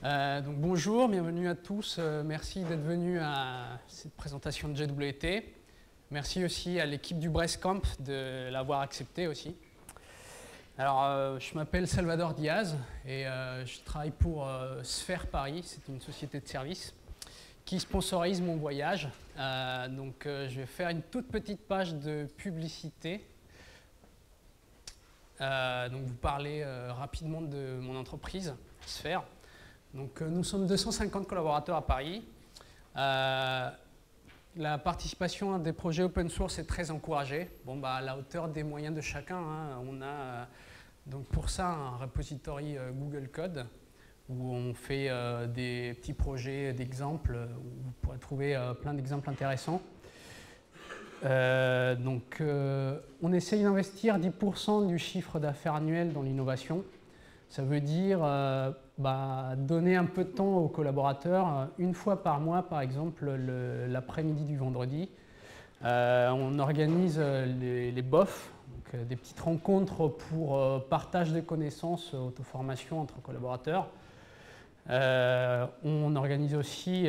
Donc bonjour, bienvenue à tous. Merci d'être venus à cette présentation de JWT. Merci aussi à l'équipe du Brestcamp de l'avoir accepté aussi. Alors, je m'appelle Salvador Diaz et je travaille pour Sphère Paris. C'est une société de services qui sponsorise mon voyage. Je vais faire une toute petite page de publicité. Vous parler rapidement de mon entreprise, Sphère. Donc, nous sommes 250 collaborateurs à Paris. La participation à des projets open source est très encouragée. À la hauteur des moyens de chacun, on a donc pour ça un repository Google Code où on fait des petits projets d'exemples où vous pourrez trouver plein d'exemples intéressants. On essaye d'investir 10% du chiffre d'affaires annuel dans l'innovation. Ça veut dire donner un peu de temps aux collaborateurs, une fois par mois par exemple, l'après-midi du vendredi. On organise les BOF, donc, des petites rencontres pour partage de connaissances, auto-formation entre collaborateurs. On organise aussi,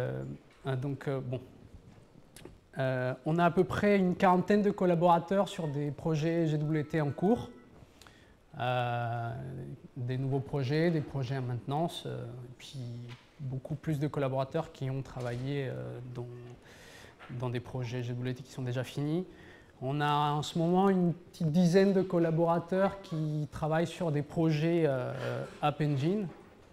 on a à peu près une quarantaine de collaborateurs sur des projets GWT en cours. Des nouveaux projets, des projets à maintenance, et puis beaucoup plus de collaborateurs qui ont travaillé dans des projets GWT qui sont déjà finis. On a en ce moment une petite dizaine de collaborateurs qui travaillent sur des projets App Engine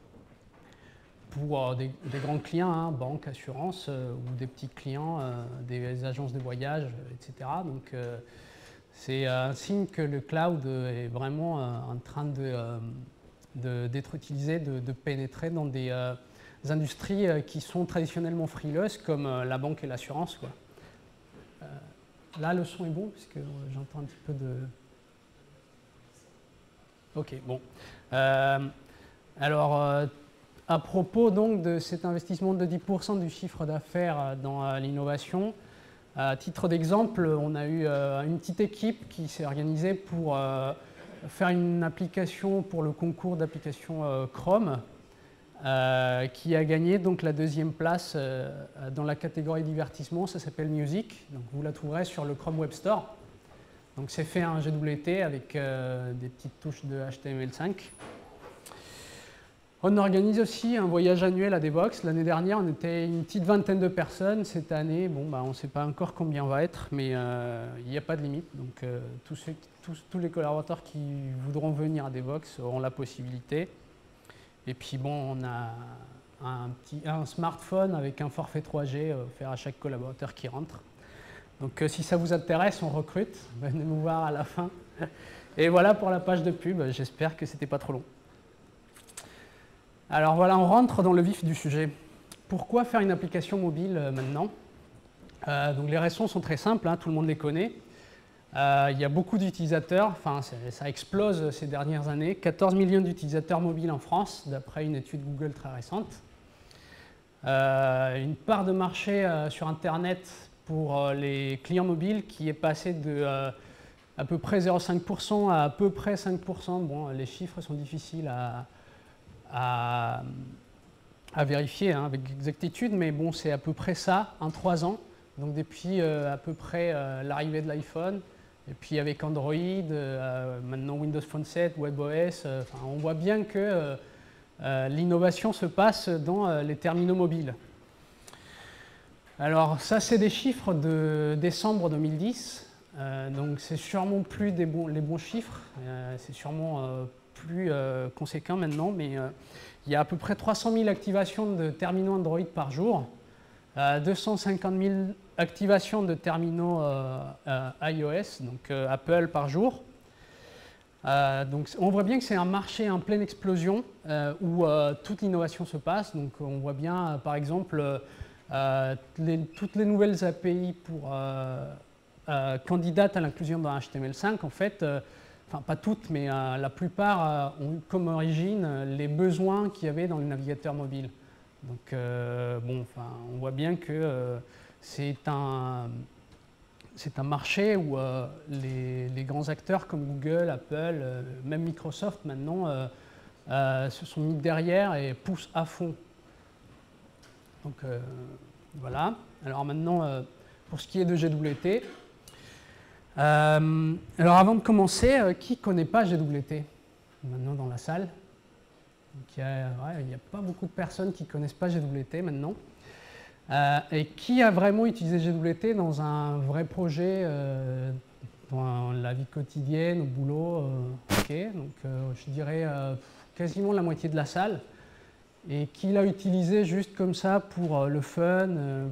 pour des grands clients, banques, assurances, ou des petits clients, des agences de voyage, etc. Donc, c'est un signe que le cloud est vraiment en train d'être utilisé, de pénétrer dans des industries qui sont traditionnellement frileuses, comme la banque et l'assurance. Là, le son est bon, puisque j'entends un petit peu de... Ok, bon. À propos donc de cet investissement de 10% du chiffre d'affaires dans l'innovation, à titre d'exemple, on a eu une petite équipe qui s'est organisée pour faire une application pour le concours d'application Chrome, qui a gagné donc la deuxième place dans la catégorie divertissement. Ça s'appelle Music. Donc vous la trouverez sur le Chrome Web Store. Donc c'est fait en GWT avec des petites touches de HTML5. On organise aussi un voyage annuel à Devoxx. L'année dernière, on était une petite vingtaine de personnes. Cette année, on ne sait pas encore combien on va être, mais il n'y a pas de limite. Donc, tous les collaborateurs qui voudront venir à Devoxx auront la possibilité. Et puis, on a un smartphone avec un forfait 3G offert à chaque collaborateur qui rentre. Donc, si ça vous intéresse, on recrute. Venez nous voir à la fin. Et voilà pour la page de pub. J'espère que ce n'était pas trop long. Alors voilà, on rentre dans le vif du sujet. Pourquoi faire une application mobile maintenant? Donc les raisons sont très simples, tout le monde les connaît. Il y a beaucoup d'utilisateurs, ça explose ces dernières années. 14 millions d'utilisateurs mobiles en France, d'après une étude Google très récente. Une part de marché sur Internet pour les clients mobiles qui est passée de à peu près 0,5% à peu près 5%. Bon, les chiffres sont difficiles à vérifier avec exactitude, mais c'est à peu près ça en 3 ans. Donc depuis à peu près l'arrivée de l'iPhone, et puis avec Android, maintenant Windows Phone 7, WebOS, on voit bien que l'innovation se passe dans les terminaux mobiles. Alors ça, c'est des chiffres de décembre 2010, donc c'est sûrement plus les bons chiffres, c'est sûrement plus conséquent maintenant, mais il y a à peu près 300 000 activations de terminaux Android par jour, 250 000 activations de terminaux iOS, donc Apple par jour. Donc on voit bien que c'est un marché en pleine explosion où toute l'innovation se passe. Donc on voit bien par exemple toutes les nouvelles API pour candidates à l'inclusion dans HTML5 en fait. Pas toutes, mais la plupart ont comme origine les besoins qu'il y avait dans le navigateur mobile. Donc, on voit bien que c'est un marché où les grands acteurs comme Google, Apple, même Microsoft maintenant se sont mis derrière et poussent à fond. Donc voilà. Alors maintenant, pour ce qui est de GWT, alors avant de commencer, qui ne connaît pas GWT maintenant dans la salle? Donc, il n'y a pas beaucoup de personnes qui ne connaissent pas GWT maintenant. Et qui a vraiment utilisé GWT dans un vrai projet, dans la vie quotidienne, au boulot? Ok, donc je dirais quasiment la moitié de la salle. Et qui l'a utilisé juste comme ça pour le fun,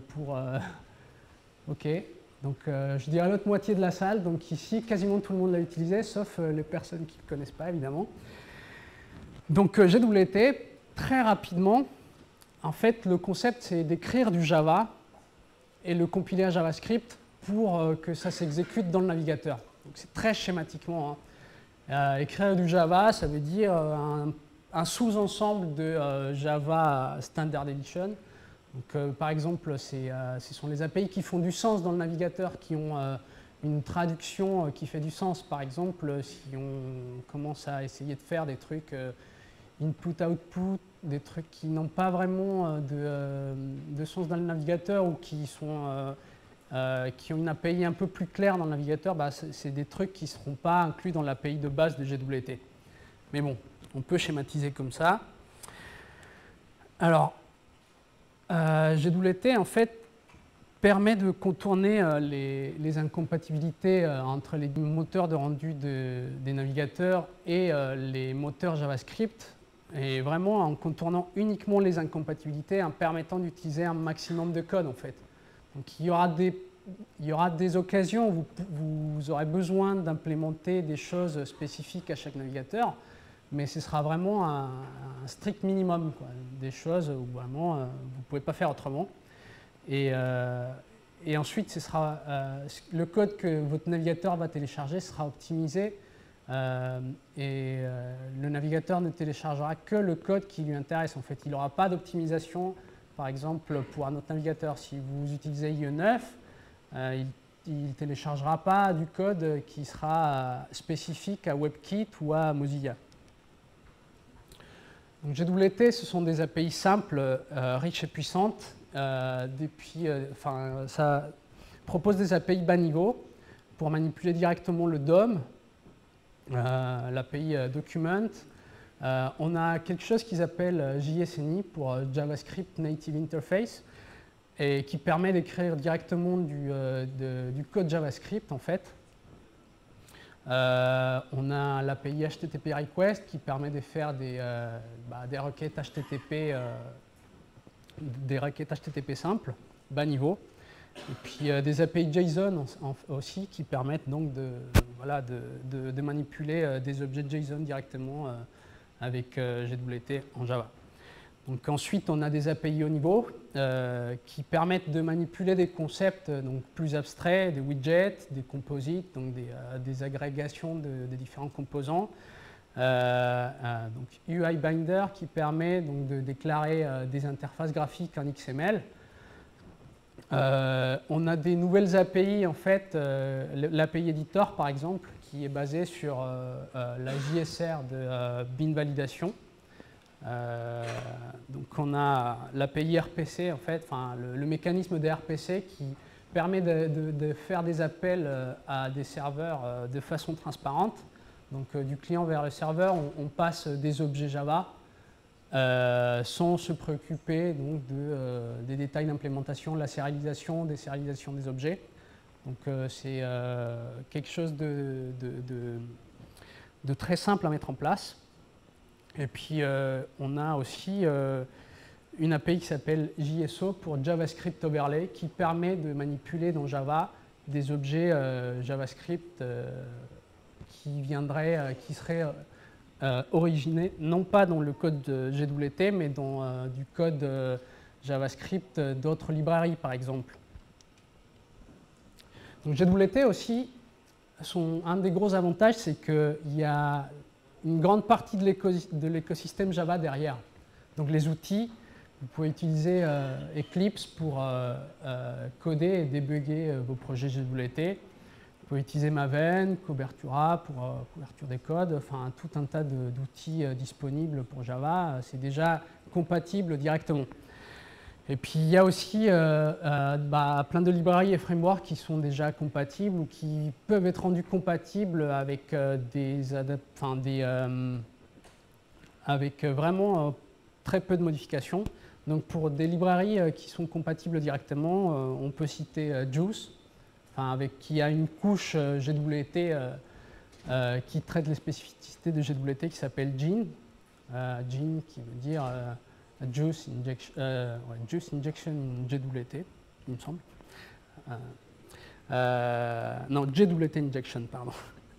ok, donc je dirais l'autre moitié de la salle. Donc ici, quasiment tout le monde l'a utilisé, sauf les personnes qui ne connaissent pas, évidemment. Donc GWT, très rapidement, en fait, le concept, c'est d'écrire du Java et le compiler à JavaScript pour que ça s'exécute dans le navigateur. Donc c'est très schématiquement. Hein. Écrire du Java, ça veut dire un sous-ensemble de Java Standard Edition. Donc, par exemple, ce sont les API qui font du sens dans le navigateur, qui ont une traduction qui fait du sens. Par exemple, si on commence à essayer de faire des trucs input-output, des trucs qui n'ont pas vraiment de sens dans le navigateur ou qui ont une API un peu plus claire dans le navigateur, bah, c'est des trucs qui ne seront pas inclus dans l'API de base de GWT. Mais bon, on peut schématiser comme ça. Alors, GWT, en fait, permet de contourner les incompatibilités entre les moteurs de rendu des navigateurs et les moteurs JavaScript, et vraiment en contournant uniquement les incompatibilités, en permettant d'utiliser un maximum de code, en fait. Donc, il y aura des occasions où vous aurez besoin d'implémenter des choses spécifiques à chaque navigateur, mais ce sera vraiment un strict minimum, quoi, des choses où vraiment vous ne pouvez pas faire autrement. Et ensuite, le code que votre navigateur va télécharger sera optimisé et le navigateur ne téléchargera que le code qui lui intéresse. En fait, il n'aura pas d'optimisation, par exemple, pour un autre navigateur. Si vous utilisez IE9, il ne téléchargera pas du code qui sera spécifique à WebKit ou à Mozilla. Donc, GWT, ce sont des API simples, riches et puissantes. Ça propose des API bas niveau pour manipuler directement le DOM, l'API Document. On a quelque chose qu'ils appellent JSNI pour JavaScript Native Interface et qui permet d'écrire directement du code JavaScript en fait. On a l'API HTTP Request qui permet de faire des requêtes HTTP, simples, bas niveau. Et puis des API JSON aussi qui permettent donc de manipuler des objets JSON directement avec GWT en Java. Donc ensuite, on a des API haut niveau qui permettent de manipuler des concepts donc, plus abstraits, des widgets, des composites, donc des agrégations des différents composants. Donc UI Binder qui permet donc, de déclarer des interfaces graphiques en XML. On a des nouvelles API, en fait, l'API Editor par exemple, qui est basée sur la JSR de bin validation. Donc on a l'API RPC, en fait, le mécanisme des RPC qui permet de faire des appels à des serveurs de façon transparente. Donc du client vers le serveur, on passe des objets Java sans se préoccuper donc, des détails d'implémentation, la sérialisation, désérialisation des objets. Donc c'est quelque chose de très simple à mettre en place. Et puis on a aussi une API qui s'appelle JSO pour JavaScript Overlay qui permet de manipuler dans Java des objets JavaScript qui seraient originés non pas dans le code de GWT mais dans du code JavaScript d'autres librairies par exemple. Donc GWT aussi, un des gros avantages c'est qu'il y a une grande partie de l'écosystème Java derrière. Donc les outils, vous pouvez utiliser Eclipse pour coder et débugger vos projets GWT. pouvez utiliser Maven, Cobertura pour couverture des codes, enfin tout un tas d'outils disponibles pour Java. C'est déjà compatible directement. Et puis il y a aussi plein de librairies et frameworks qui sont déjà compatibles ou qui peuvent être rendus compatibles avec avec vraiment très peu de modifications. Donc pour des librairies qui sont compatibles directement, on peut citer Juice, qui a une couche GWT qui traite les spécificités de GWT qui s'appelle Gin. Gin qui veut dire Juice Injection in GWT, il me semble. Non, GWT Injection, pardon.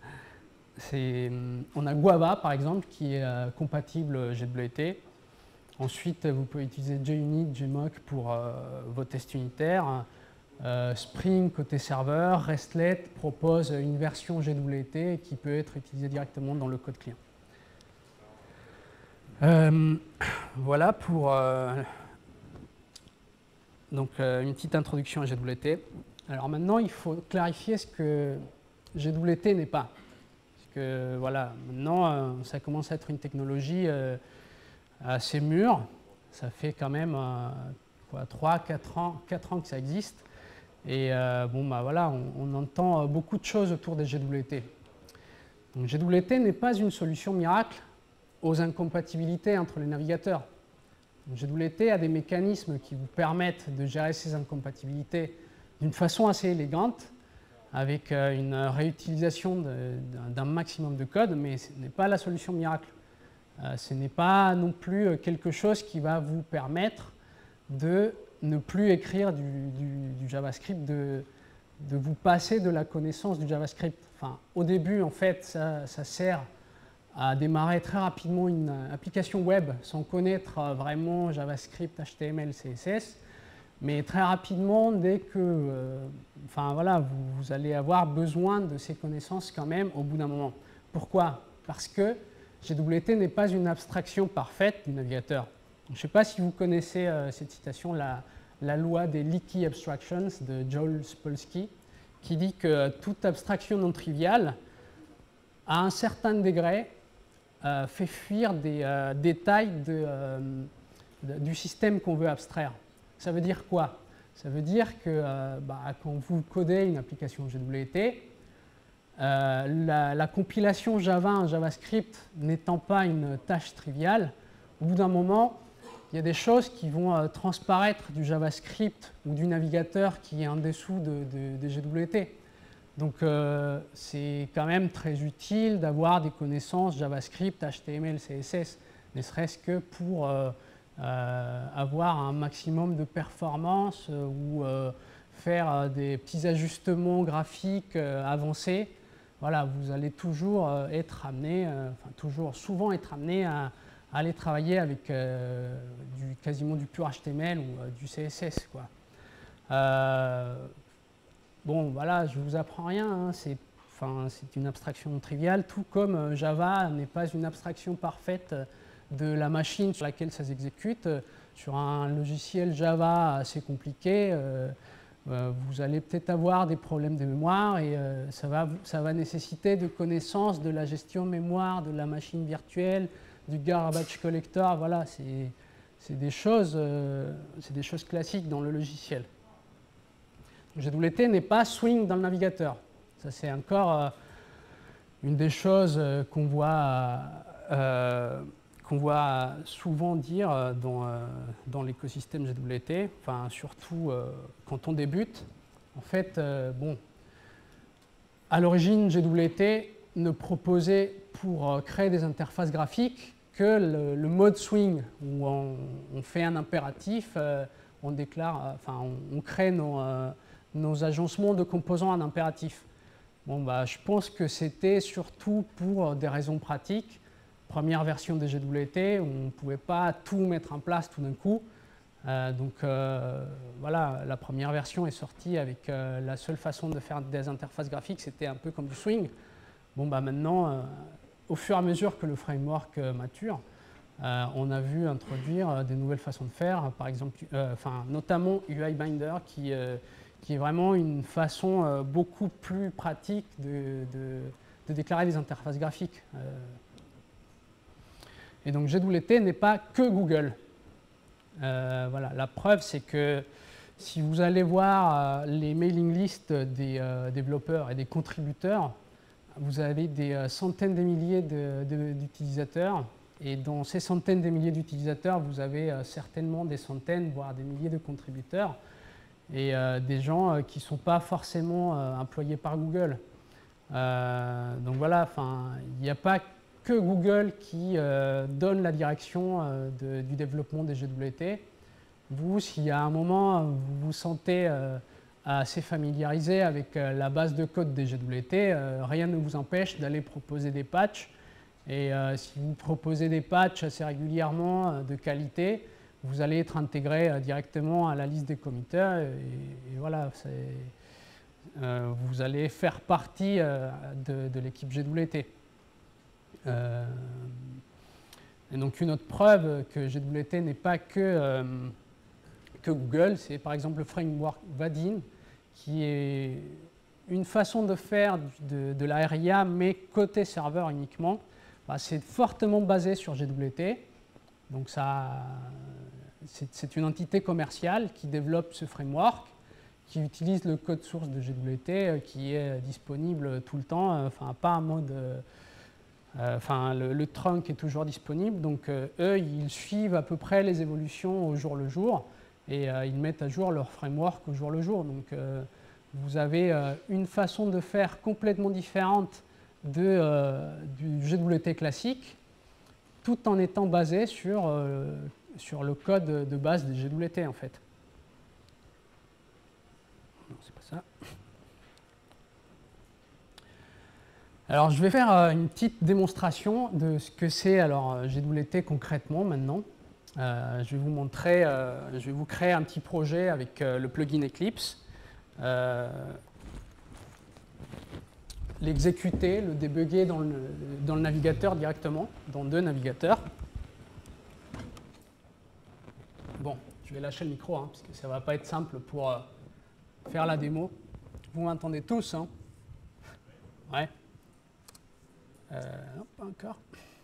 On a Guava, par exemple, qui est compatible GWT. Ensuite, vous pouvez utiliser JUnit, JMock pour vos tests unitaires. Spring, côté serveur, Restlet propose une version GWT qui peut être utilisée directement dans le code client. Voilà pour une petite introduction à GWT. Alors maintenant, il faut clarifier ce que GWT n'est pas. Parce que voilà, maintenant, ça commence à être une technologie assez mûre. Ça fait quand même 3-4 ans que ça existe. Et voilà, on entend beaucoup de choses autour des GWT. Donc, GWT n'est pas une solution miracle aux incompatibilités entre les navigateurs. Donc, GWT a des mécanismes qui vous permettent de gérer ces incompatibilités d'une façon assez élégante, avec une réutilisation d'un maximum de code, mais ce n'est pas la solution miracle. Ce n'est pas non plus quelque chose qui va vous permettre de ne plus écrire du JavaScript, de vous passer de la connaissance du JavaScript. Enfin, au début, en fait, ça sert à démarrer très rapidement une application web sans connaître vraiment JavaScript, HTML, CSS. Mais très rapidement, dès que vous allez avoir besoin de ces connaissances quand même au bout d'un moment. Pourquoi? Parce que GWT n'est pas une abstraction parfaite du navigateur. Je ne sais pas si vous connaissez cette citation, la loi des leaky abstractions de Joel Spolsky, qui dit que toute abstraction non triviale, à un certain degré, fait fuir des détails du système qu'on veut abstraire. Ça veut dire quoi? Ça veut dire que quand vous codez une application GWT, la compilation Java en JavaScript n'étant pas une tâche triviale, au bout d'un moment, il y a des choses qui vont transparaître du JavaScript ou du navigateur qui est en dessous de GWT. Donc c'est quand même très utile d'avoir des connaissances JavaScript, HTML, CSS, ne serait-ce que pour avoir un maximum de performance ou faire des petits ajustements graphiques avancés. Voilà, vous allez toujours être amené, souvent être amené à aller travailler avec quasiment du pur HTML ou du CSS, quoi. Bon, voilà, je ne vous apprends rien, hein, c'est une abstraction triviale, tout comme Java n'est pas une abstraction parfaite de la machine sur laquelle ça s'exécute. Sur un logiciel Java assez compliqué, vous allez peut-être avoir des problèmes de mémoire et ça va nécessaiter de connaissances de la gestion mémoire, de la machine virtuelle, du garbage collector. Voilà, c'est des choses classiques dans le logiciel. GWT n'est pas swing dans le navigateur. Ça, c'est encore une des choses qu'on voit souvent dire dans l'écosystème GWT, enfin, surtout quand on débute. En fait, à l'origine, GWT ne proposait pour créer des interfaces graphiques que le mode swing, où on fait un impératif, on crée nos agencements de composants en impératif. Je pense que c'était surtout pour des raisons pratiques. Première version de GWT, on ne pouvait pas tout mettre en place tout d'un coup. Voilà, la première version est sortie avec la seule façon de faire des interfaces graphiques, c'était un peu comme du swing. Maintenant, au fur et à mesure que le framework mature, on a vu introduire des nouvelles façons de faire, par exemple, notamment UI Binder qui est vraiment une façon beaucoup plus pratique de déclarer des interfaces graphiques. Et donc JWT n'est pas que Google. Voilà, la preuve, c'est que si vous allez voir les mailing lists des développeurs et des contributeurs, vous avez des centaines de milliers d'utilisateurs. Et dans ces centaines de milliers d'utilisateurs, vous avez certainement des centaines, voire des milliers de contributeurs. Et des gens qui ne sont pas forcément employés par Google. Donc voilà, il n'y a pas que Google qui donne la direction du développement des JWT. Vous, s'il y a un moment vous vous sentez assez familiarisé avec la base de code des JWT, rien ne vous empêche d'aller proposer des patchs. Et si vous proposez des patchs assez régulièrement de qualité, vous allez être intégré directement à la liste des committers. Et voilà, vous allez faire partie de l'équipe JWT. Et donc une autre preuve que JWT n'est pas que Google, c'est par exemple le framework Vaadin, qui est une façon de faire de la RIA, mais côté serveur uniquement. C'est fortement basé sur JWT. Donc c'est une entité commerciale qui développe ce framework, qui utilise le code source de JWT, qui est disponible tout le temps, pas un mode... le trunk est toujours disponible, donc eux, ils suivent à peu près les évolutions au jour le jour, et ils mettent à jour leur framework au jour le jour. Donc vous avez une façon de faire complètement différente du JWT classique, tout en étant basé sur le code de base des JWT en fait. Non, c'est pas ça. Alors je vais faire une petite démonstration de ce que c'est alors JWT concrètement maintenant. Je vais vous montrer, je vais vous créer un petit projet avec le plugin Eclipse. L'exécuter, le débugger dans le navigateur directement, dans deux navigateurs. Bon, je vais lâcher le micro, parce que ça ne va pas être simple pour faire la démo. Vous m'entendez tous, hein? Ouais. Non, pas encore.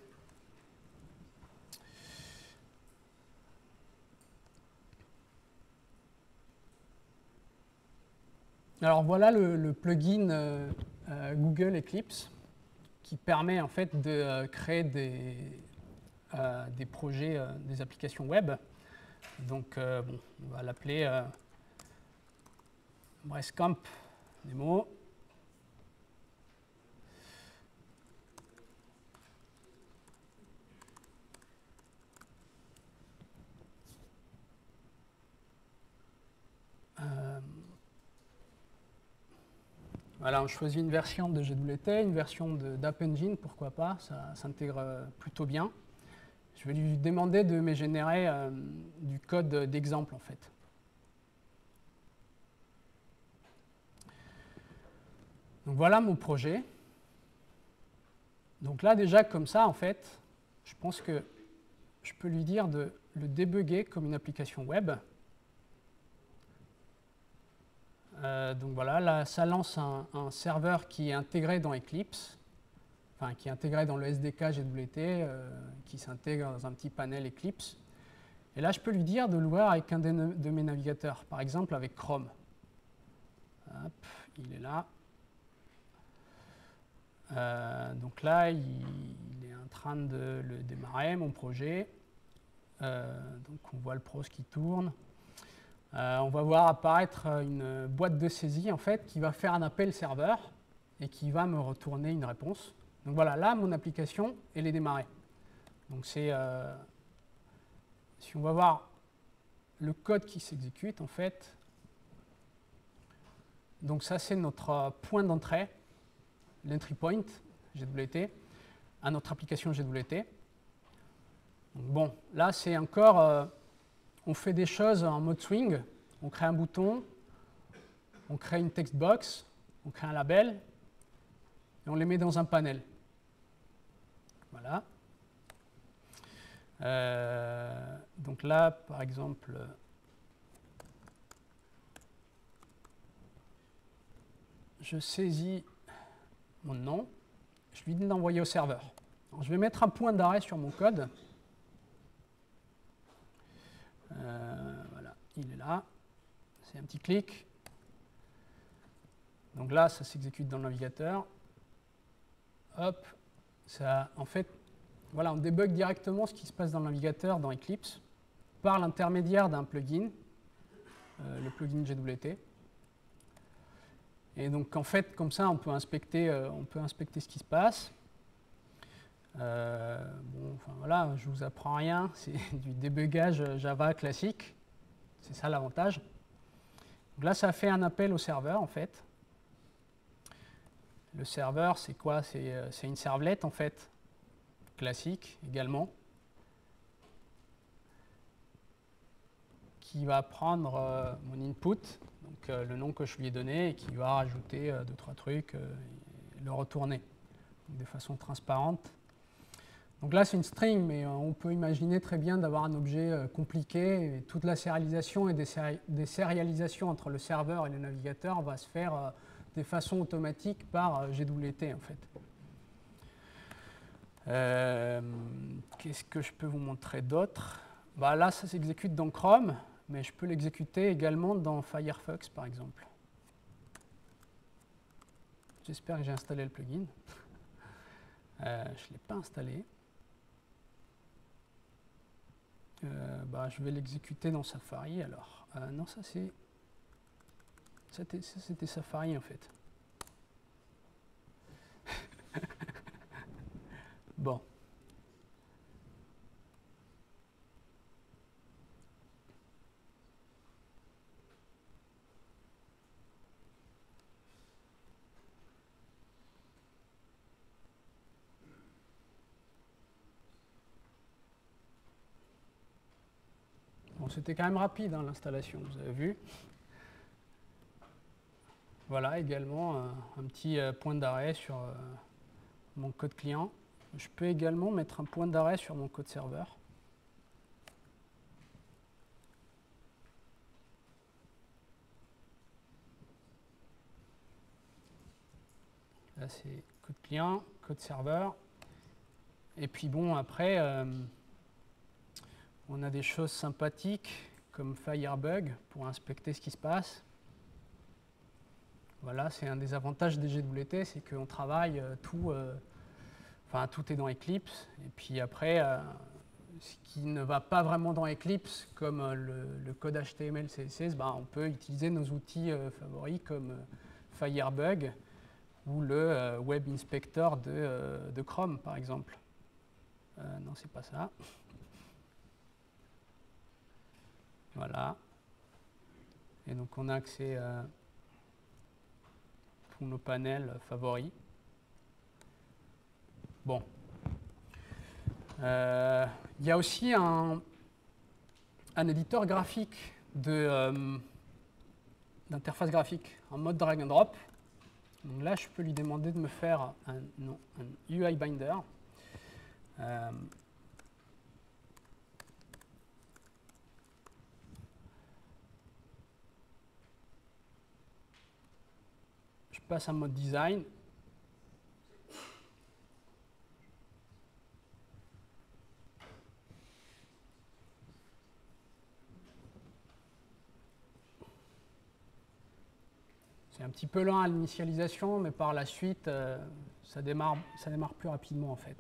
Alors voilà le plugin Google Eclipse qui permet en fait de créer des projets, des applications web. Donc bon, on va l'appeler Brestcamp Demo. Voilà, on choisit une version de JWT, une version d'App Engine, pourquoi pas, ça s'intègre plutôt bien. Je vais lui demander de me générer du code d'exemple en fait. Donc voilà mon projet. Donc là déjà comme ça en fait, je pense que je peux lui dire de le débugger comme une application web. Donc voilà, là ça lance un serveur qui est intégré dans Eclipse, enfin qui est intégré dans le SDK JWT, qui s'intègre dans un petit panel Eclipse. Et là je peux lui dire de l'ouvrir avec un de mes navigateurs, par exemple avec Chrome. Hop, il est là. Donc là il est en train de le démarrer, mon projet. Donc on voit le pros qui tourne. On va voir apparaître une boîte de saisie en fait, qui va faire un appel serveur et qui va me retourner une réponse. Donc voilà, là, mon application, elle est démarrée. Donc c'est, si on va voir le code qui s'exécute en fait, donc ça c'est notre point d'entrée, l'entry point JWT, à notre application JWT. Donc bon, là c'est encore... on fait des choses en mode swing, on crée un bouton, on crée une text box, on crée un label, et on les met dans un panel. Voilà. Donc là, par exemple, je saisis mon nom, je lui dis d'envoyer au serveur. Alors, je vais mettre un point d'arrêt sur mon code. Voilà, il est là. C'est un petit clic. Donc là, ça s'exécute dans le navigateur. Hop, ça, en fait, voilà, on débug directement ce qui se passe dans le navigateur dans Eclipse par l'intermédiaire d'un plugin, le plugin GWT. Et donc, en fait, comme ça, on peut inspecter ce qui se passe. Bon, enfin, voilà, je ne vous apprends rien, c'est du débugage Java classique. C'est ça l'avantage. Donc là, ça fait un appel au serveur, en fait. Le serveur, c'est quoi? C'est une servlette, en fait, classique également, qui va prendre mon input, donc le nom que je lui ai donné, et qui va rajouter 2-3 trucs et le retourner de façon transparente. Donc là, c'est une string, mais on peut imaginer très bien d'avoir un objet compliqué, et toute la sérialisation et des sérialisations entre le serveur et le navigateur va se faire de façon automatique par GWT, en fait. Qu'est-ce que je peux vous montrer d'autre? Bah, là, ça s'exécute dans Chrome, mais je peux l'exécuter également dans Firefox, par exemple. J'espère que j'ai installé le plugin. Je ne l'ai pas installé. Bah, je vais l'exécuter dans Safari, alors. Non, ça c'est... C'était Safari, en fait. Bon. Bon, c'était quand même rapide, hein, l'installation, vous avez vu. Voilà, également un petit point d'arrêt sur mon code client. Je peux également mettre un point d'arrêt sur mon code serveur. Là, c'est code client, code serveur. Et puis bon, après, on a des choses sympathiques comme Firebug pour inspecter ce qui se passe. Voilà, c'est un des avantages des GWT, c'est qu'on travaille tout est dans Eclipse. Et puis après, ce qui ne va pas vraiment dans Eclipse, comme le code HTML, CSS, ben, on peut utiliser nos outils favoris comme Firebug ou le Web Inspector de Chrome, par exemple. Non, c'est pas ça. Voilà. Et donc, on a accès à tous nos panels favoris. Bon. Il y a aussi un éditeur graphique d'interface graphique en mode drag and drop. Donc là, je peux lui demander de me faire un UI binder. Je passe en mode design. C'est un petit peu lent à l'initialisation, mais par la suite, ça démarre plus rapidement en fait.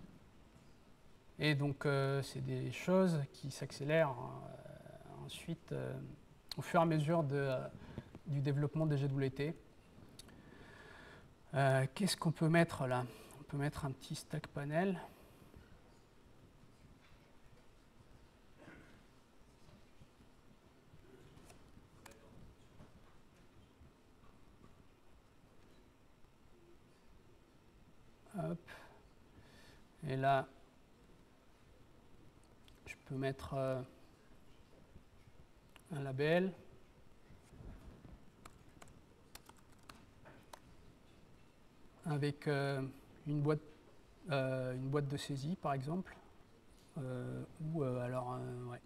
Et donc, c'est des choses qui s'accélèrent ensuite au fur et à mesure du développement des GWT. Qu'est-ce qu'on peut mettre là? On peut mettre un petit stack panel. Hop. Et là, je peux mettre un label. Avec une boîte de saisie, par exemple. Ou alors, ouais.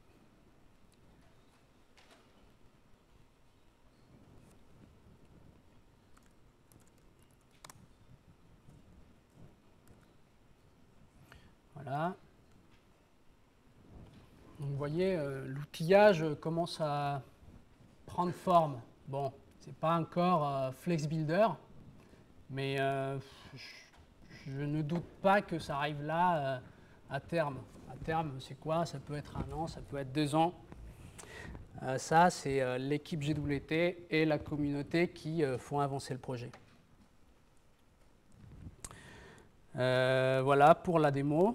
voyez, l'outillage commence à prendre forme. Bon, c'est pas encore FlexBuilder, mais je ne doute pas que ça arrive là à terme. À terme, c'est quoi? Ça peut être 1 an, ça peut être 2 ans. Ça, c'est l'équipe GWT et la communauté qui font avancer le projet. Voilà pour la démo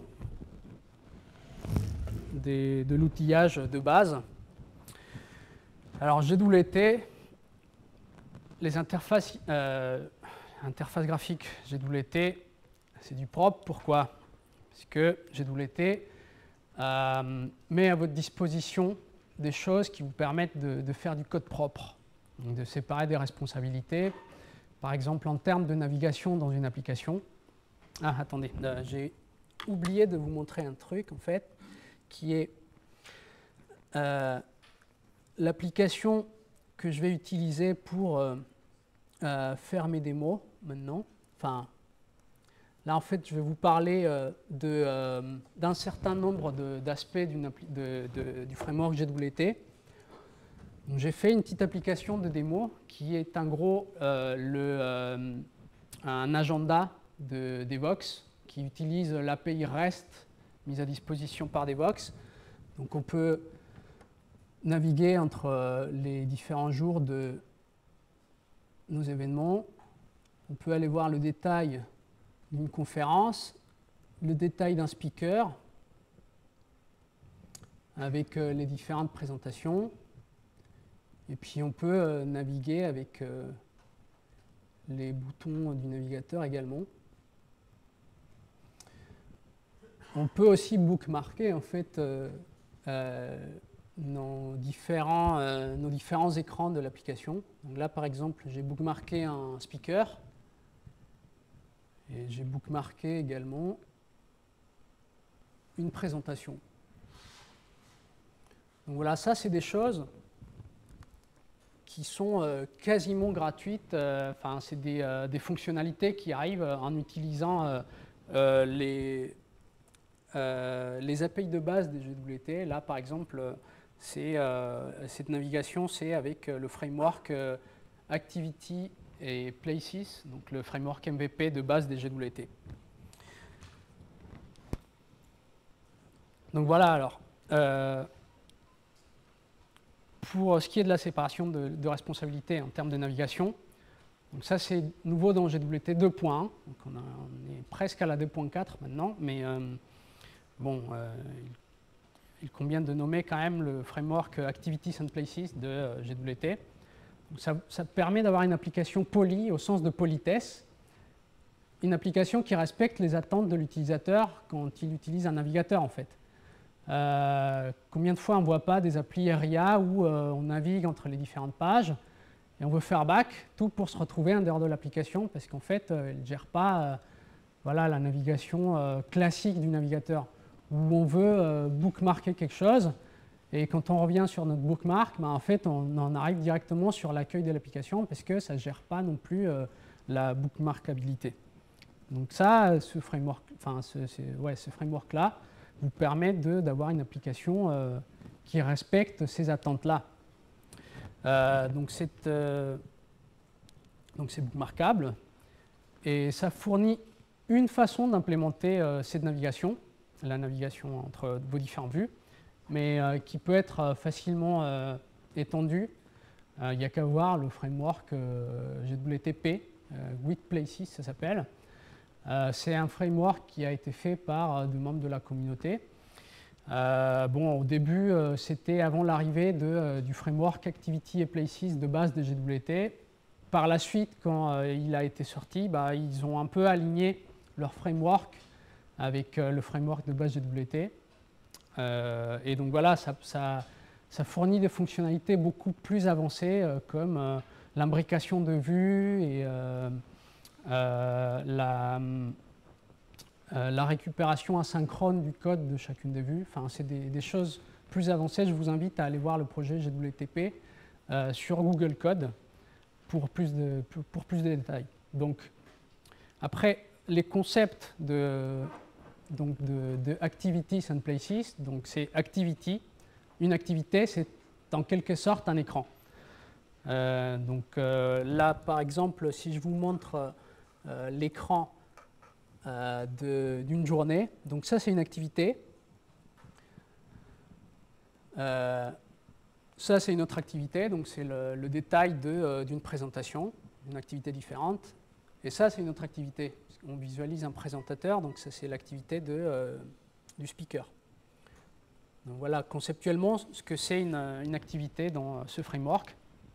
de l'outillage de base. Alors GWT, les interfaces graphiques GWT, c'est du propre. Pourquoi? Parce que GWT met à votre disposition des choses qui vous permettent de faire du code propre, donc de séparer des responsabilités. Par exemple, en termes de navigation dans une application. Ah, attendez, j'ai oublié de vous montrer un truc, en fait, qui est l'application que je vais utiliser pour faire mes démos maintenant. Enfin, là, en fait, je vais vous parler d'un certain nombre d'aspects du framework GWT. J'ai fait une petite application de démo qui est en gros un agenda de Devoxx qui utilise l'API REST mise à disposition par Devoxx. Donc on peut naviguer entre les différents jours de nos événements. On peut aller voir le détail d'une conférence, le détail d'un speaker avec les différentes présentations. Et puis on peut naviguer avec les boutons du navigateur également. On peut aussi bookmarker en fait nos différents écrans de l'application. Donc là par exemple j'ai bookmarké un speaker et j'ai bookmarké également une présentation. Donc voilà, ça c'est des choses qui sont quasiment gratuites. Enfin, c'est des fonctionnalités qui arrivent en utilisant les API de base des GWT. Là, par exemple, cette navigation, c'est avec le framework Activity et Places, donc le framework MVP de base des GWT. Donc voilà, alors. Pour ce qui est de la séparation de responsabilité en termes de navigation, donc ça c'est nouveau dans GWT 2.1, donc on est presque à la 2.4 maintenant, mais bon, il convient de nommer quand même le framework Activities and Places de GWT. Donc ça permet d'avoir une application polie au sens de politesse, une application qui respecte les attentes de l'utilisateur quand il utilise un navigateur en fait. Combien de fois on ne voit pas des applis RIA où on navigue entre les différentes pages et on veut faire back, tout pour se retrouver en dehors de l'application parce qu'en fait, elle ne gère pas voilà, la navigation classique du navigateur où on veut bookmarker quelque chose et quand on revient sur notre bookmark, en fait, on en arrive directement sur l'accueil de l'application parce que ça ne gère pas non plus la bookmarkabilité. Donc ça, ce framework-là, vous permet d'avoir une application qui respecte ces attentes-là. Donc c'est bookmarkable et ça fournit une façon d'implémenter cette navigation, la navigation entre vos différentes vues, mais qui peut être facilement étendue. Il n'y a qu'à voir le framework GWTP, with Places ça s'appelle. C'est un framework qui a été fait par des membres de la communauté. Bon, au début, c'était avant l'arrivée du framework Activity et Places de base de GWT. Par la suite, quand il a été sorti, ils ont un peu aligné leur framework avec le framework de base GWT. Et donc voilà, ça fournit des fonctionnalités beaucoup plus avancées comme l'imbrication de vues et la récupération asynchrone du code de chacune des vues. Enfin, c'est des choses plus avancées. Je vous invite à aller voir le projet GWTP sur Google Code pour plus de détails. Donc, après, les concepts de Activities and Places, donc c'est Activity, une activité, c'est en quelque sorte un écran. Là, par exemple, si je vous montre l'écran d'une journée, donc ça, c'est une activité. Ça, c'est une autre activité, donc c'est le détail d'une présentation, une activité différente. Et ça, c'est une autre activité. On visualise un présentateur, donc ça, c'est l'activité du speaker. Donc voilà, conceptuellement, ce que c'est une activité dans ce framework.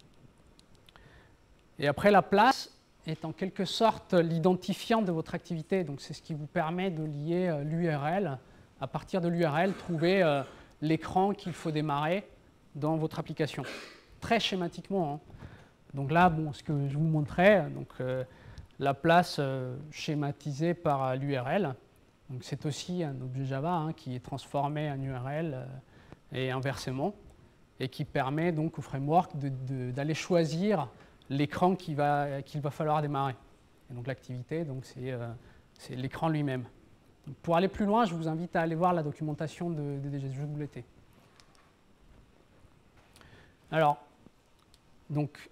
Et après, la place est en quelque sorte l'identifiant de votre activité. Donc c'est ce qui vous permet de lier l'URL. À partir de l'URL, trouver l'écran qu'il faut démarrer dans votre application. Très schématiquement. Hein. Donc là, bon, ce que je vous montrais, la place schématisée par l'URL. C'est aussi un objet Java hein, qui est transformé en URL et inversement, et qui permet donc au framework d'aller choisir l'écran qu'il va falloir démarrer. Et donc l'activité, c'est l'écran lui-même. Pour aller plus loin, je vous invite à aller voir la documentation de DGWT. Alors, donc,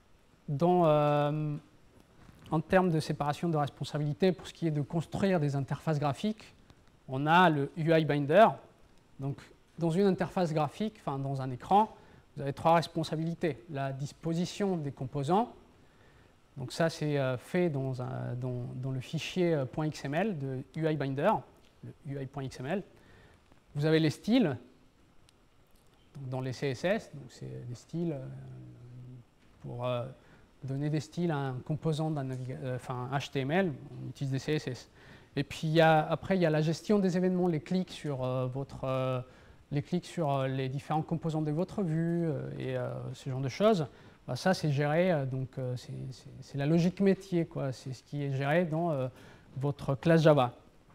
en termes de séparation de responsabilité, pour ce qui est de construire des interfaces graphiques, on a le UI Binder. Donc, dans une interface graphique, enfin dans un écran, vous avez 3 responsabilités. La disposition des composants. Donc ça, c'est fait dans le fichier .xml de UI Binder, le UI.xml. Vous avez les styles, donc dans les CSS, donc c'est des styles pour donner des styles à un composant d'un HTML, on utilise des CSS. Et puis après, il y a la gestion des événements, les clics sur les différents composants de votre vue et ce genre de choses. Bah, ça, c'est géré, c'est la logique métier, quoi. C'est ce qui est géré dans votre classe Java.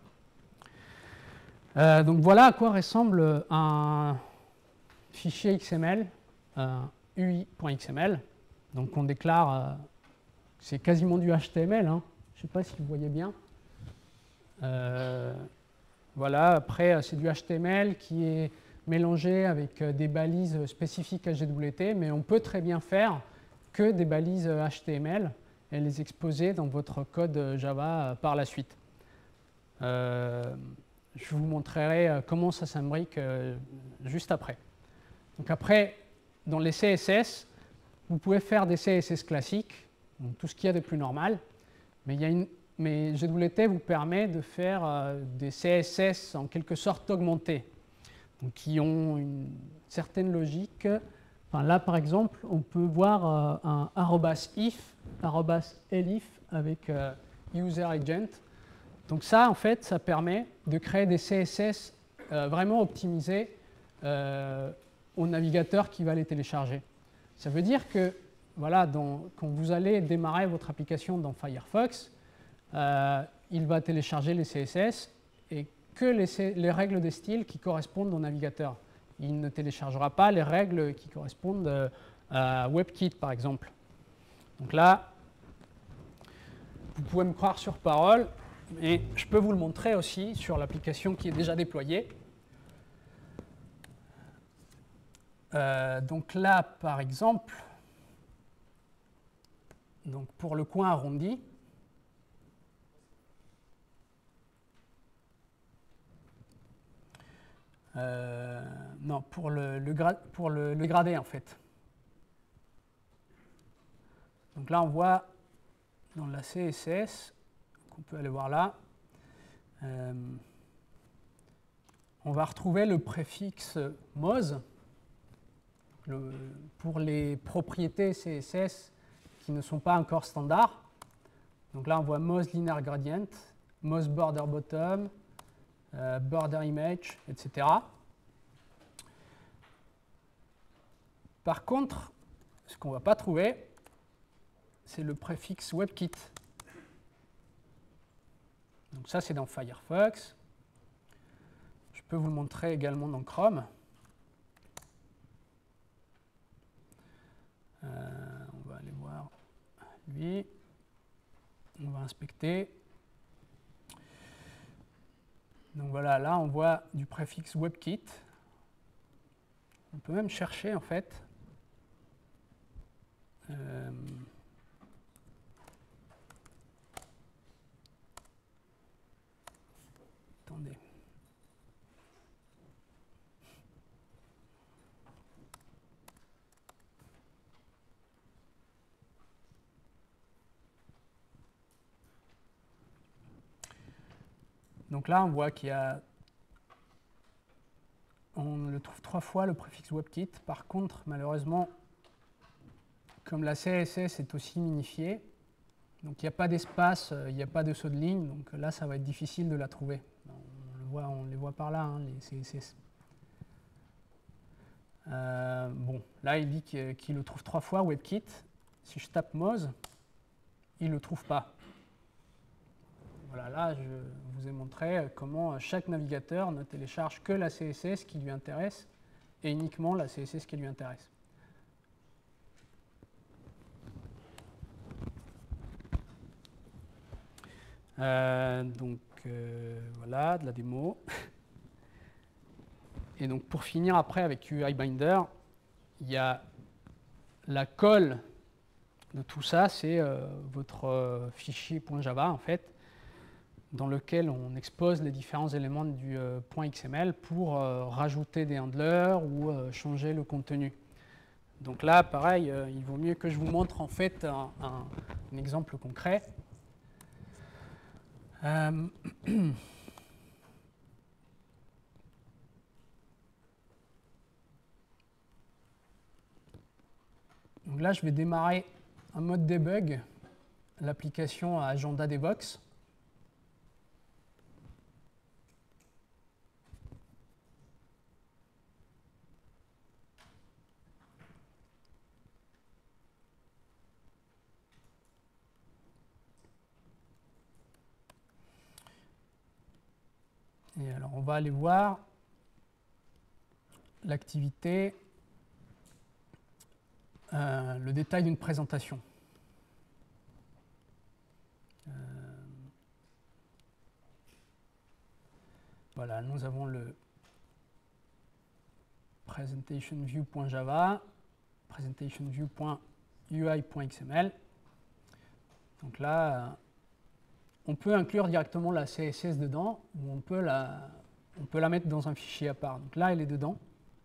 Donc voilà à quoi ressemble un fichier XML, UI.xml. Donc on déclare, c'est quasiment du HTML, hein. Je ne sais pas si vous voyez bien. Voilà, après c'est du HTML qui est mélangé avec des balises spécifiques HWT, mais on peut très bien faire que des balises HTML et les exposer dans votre code Java par la suite. Je vous montrerai comment ça s'imbrique juste après. Donc après, dans les CSS, vous pouvez faire des CSS classiques, donc tout ce qu'il y a de plus normal, mais GWT vous permet de faire des CSS en quelque sorte augmentés, donc qui ont une certaine logique. Enfin, là, par exemple, on peut voir un @if, @elif avec user agent. Donc ça, en fait, ça permet de créer des CSS vraiment optimisés au navigateur qui va les télécharger. Ça veut dire que voilà, quand vous allez démarrer votre application dans Firefox, il va télécharger les CSS et que les règles des styles qui correspondent au navigateur. Il ne téléchargera pas les règles qui correspondent à WebKit, par exemple. Donc là, vous pouvez me croire sur parole, mais je peux vous le montrer aussi sur l'application qui est déjà déployée. Donc là, par exemple, donc pour le coin arrondi, non, pour le gradé, en fait. Donc là, on voit dans la CSS, qu'on peut aller voir là, on va retrouver le préfixe Moz pour les propriétés CSS qui ne sont pas encore standards. Donc là, on voit Moz Linear Gradient, Moz Border Bottom, Border Image, etc. Par contre, ce qu'on ne va pas trouver, c'est le préfixe WebKit. Donc ça, c'est dans Firefox. Je peux vous le montrer également dans Chrome. On va aller voir lui. On va inspecter. Donc voilà, là, on voit du préfixe WebKit. On peut même chercher en fait. Attendez. Donc là, on voit qu'il y a, on le trouve 3 fois le préfixe WebKit. Par contre, malheureusement, comme la CSS est aussi minifiée, donc il n'y a pas d'espace, il n'y a pas de saut de ligne, donc là, ça va être difficile de la trouver. On les voit par là, hein, les CSS. Bon, là, il dit qu'il le trouve 3 fois, WebKit. Si je tape Moz, il ne le trouve pas. Voilà, là, je vous ai montré comment chaque navigateur ne télécharge que la CSS qui lui intéresse et uniquement la CSS qui lui intéresse. Voilà, de la démo. Et donc, pour finir après avec UI Binder, il y a la colle de tout ça, c'est votre fichier .java, en fait, dans lequel on expose les différents éléments du .xml pour rajouter des handlers ou changer le contenu. Donc là, pareil, il vaut mieux que je vous montre en fait un exemple concret. Donc là, je vais démarrer en mode debug l'application Agenda Devox. Et alors, on va aller voir l'activité, le détail d'une présentation. Voilà, nous avons le presentationView.java, presentationView.ui.xml. Donc là, on peut inclure directement la CSS dedans, ou on peut la mettre dans un fichier à part. Donc là, elle est dedans.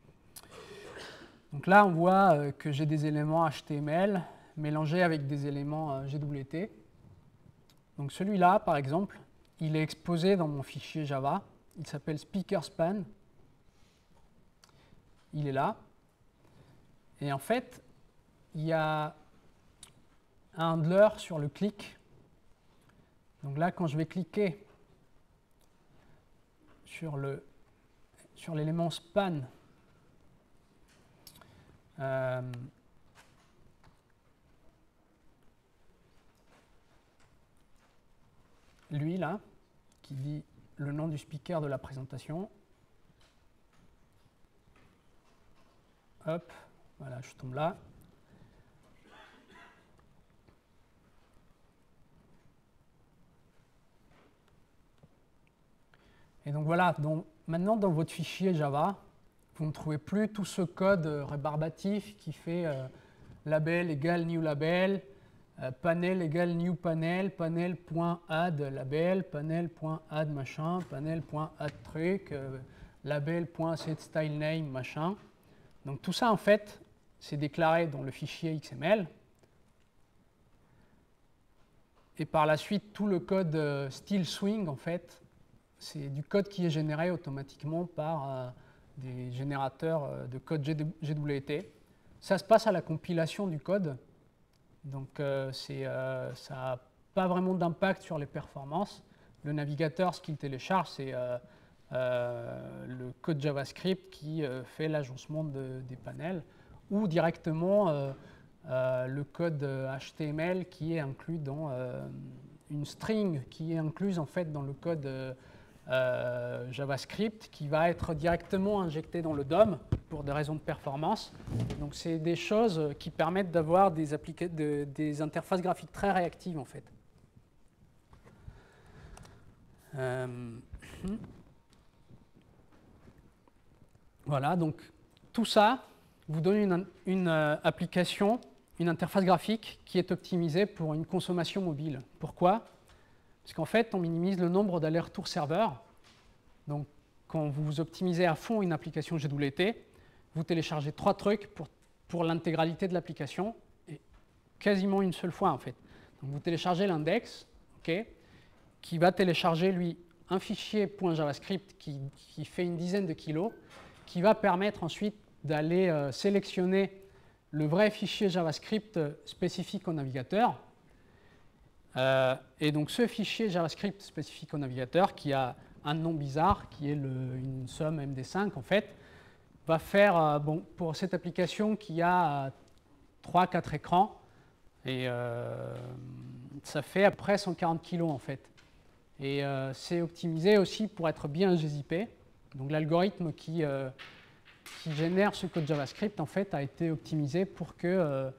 Donc là, on voit que j'ai des éléments HTML mélangés avec des éléments GWT. Donc celui-là, par exemple, il est exposé dans mon fichier Java. Il s'appelle SpeakerSpan. Il est là. Et en fait, il y a un handler sur le clic. Donc là, quand je vais cliquer sur l'élément span, lui là, qui dit le nom du speaker de la présentation. Hop, voilà, je tombe là. Et donc voilà, maintenant dans votre fichier Java, vous ne trouvez plus tout ce code rébarbatif qui fait label égale new label, panel égale new panel, panel.add label, panel.add machin, panel.add truc, label.setStyleName machin. Donc tout ça en fait, c'est déclaré dans le fichier XML. Et par la suite, tout le code StyleSwing en fait, c'est du code qui est généré automatiquement par des générateurs de code GWT. Ça se passe à la compilation du code, donc ça n'a pas vraiment d'impact sur les performances. Le navigateur, ce qu'il télécharge, c'est le code JavaScript qui fait l'agencement des panels, ou directement le code HTML qui est inclus dans une string qui est incluse en fait dans le code JavaScript qui va être directement injecté dans le DOM pour des raisons de performance. Donc c'est des choses qui permettent d'avoir des interfaces graphiques très réactives en fait. Voilà, donc tout ça vous donne une application, une interface graphique qui est optimisée pour une consommation mobile. Pourquoi? Parce qu'en fait, on minimise le nombre d'allers-retours serveurs. Donc, quand vous optimisez à fond une application GWT, vous téléchargez 3 trucs pour l'intégralité de l'application, et quasiment une seule fois, en fait. Donc, vous téléchargez l'index, qui va télécharger, lui, un fichier .javascript qui fait une dizaine de kilos, qui va permettre ensuite d'aller sélectionner le vrai fichier JavaScript spécifique au navigateur. Et donc ce fichier JavaScript spécifique au navigateur, qui a un nom bizarre, qui est une somme MD5 en fait, va faire, pour cette application qui a 3-4 écrans, et ça fait à peu près 140 kg en fait. Et c'est optimisé aussi pour être bien gzip. Donc l'algorithme qui génère ce code JavaScript en fait a été optimisé pour que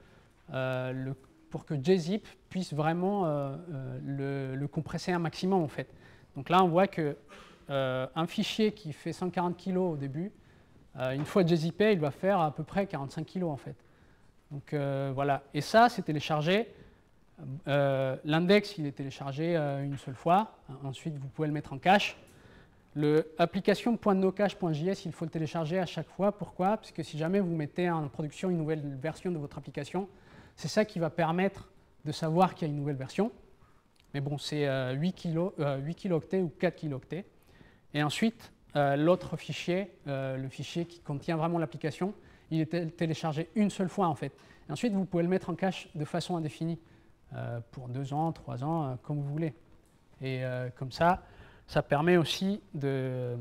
gzip puisse vraiment le compresser un maximum en fait. Donc là on voit que un fichier qui fait 140 kg au début, une fois gzippé, il va faire à peu près 45 kg en fait. Donc voilà, et ça c'est téléchargé. L'index il est téléchargé une seule fois, ensuite vous pouvez le mettre en cache. L'application.nocache.js, il faut le télécharger à chaque fois. Pourquoi? Parce que si jamais vous mettez en production une nouvelle version de votre application, c'est ça qui va permettre de savoir qu'il y a une nouvelle version. Mais bon, c'est 8 kilooctets ou 4 kilooctets. Et ensuite, l'autre fichier, le fichier qui contient vraiment l'application, il est téléchargé une seule fois en fait. Et ensuite, vous pouvez le mettre en cache de façon indéfinie pour 2 ans, 3 ans, comme vous voulez. Et comme ça permet aussi c'est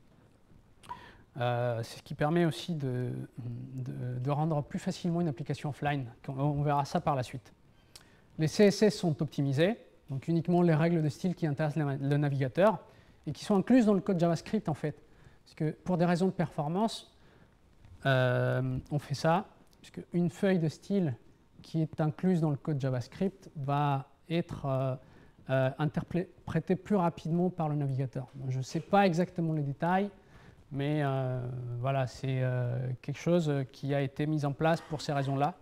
ce qui permet aussi de rendre plus facilement une application offline. On verra ça par la suite. Les CSS sont optimisés, donc uniquement les règles de style qui intéressent le navigateur et qui sont incluses dans le code JavaScript en fait. Parce que pour des raisons de performance, on fait ça, puisque une feuille de style qui est incluse dans le code JavaScript va être interprétée plus rapidement par le navigateur. Donc, je ne sais pas exactement les détails, mais voilà, c'est quelque chose qui a été mis en place pour ces raisons-là.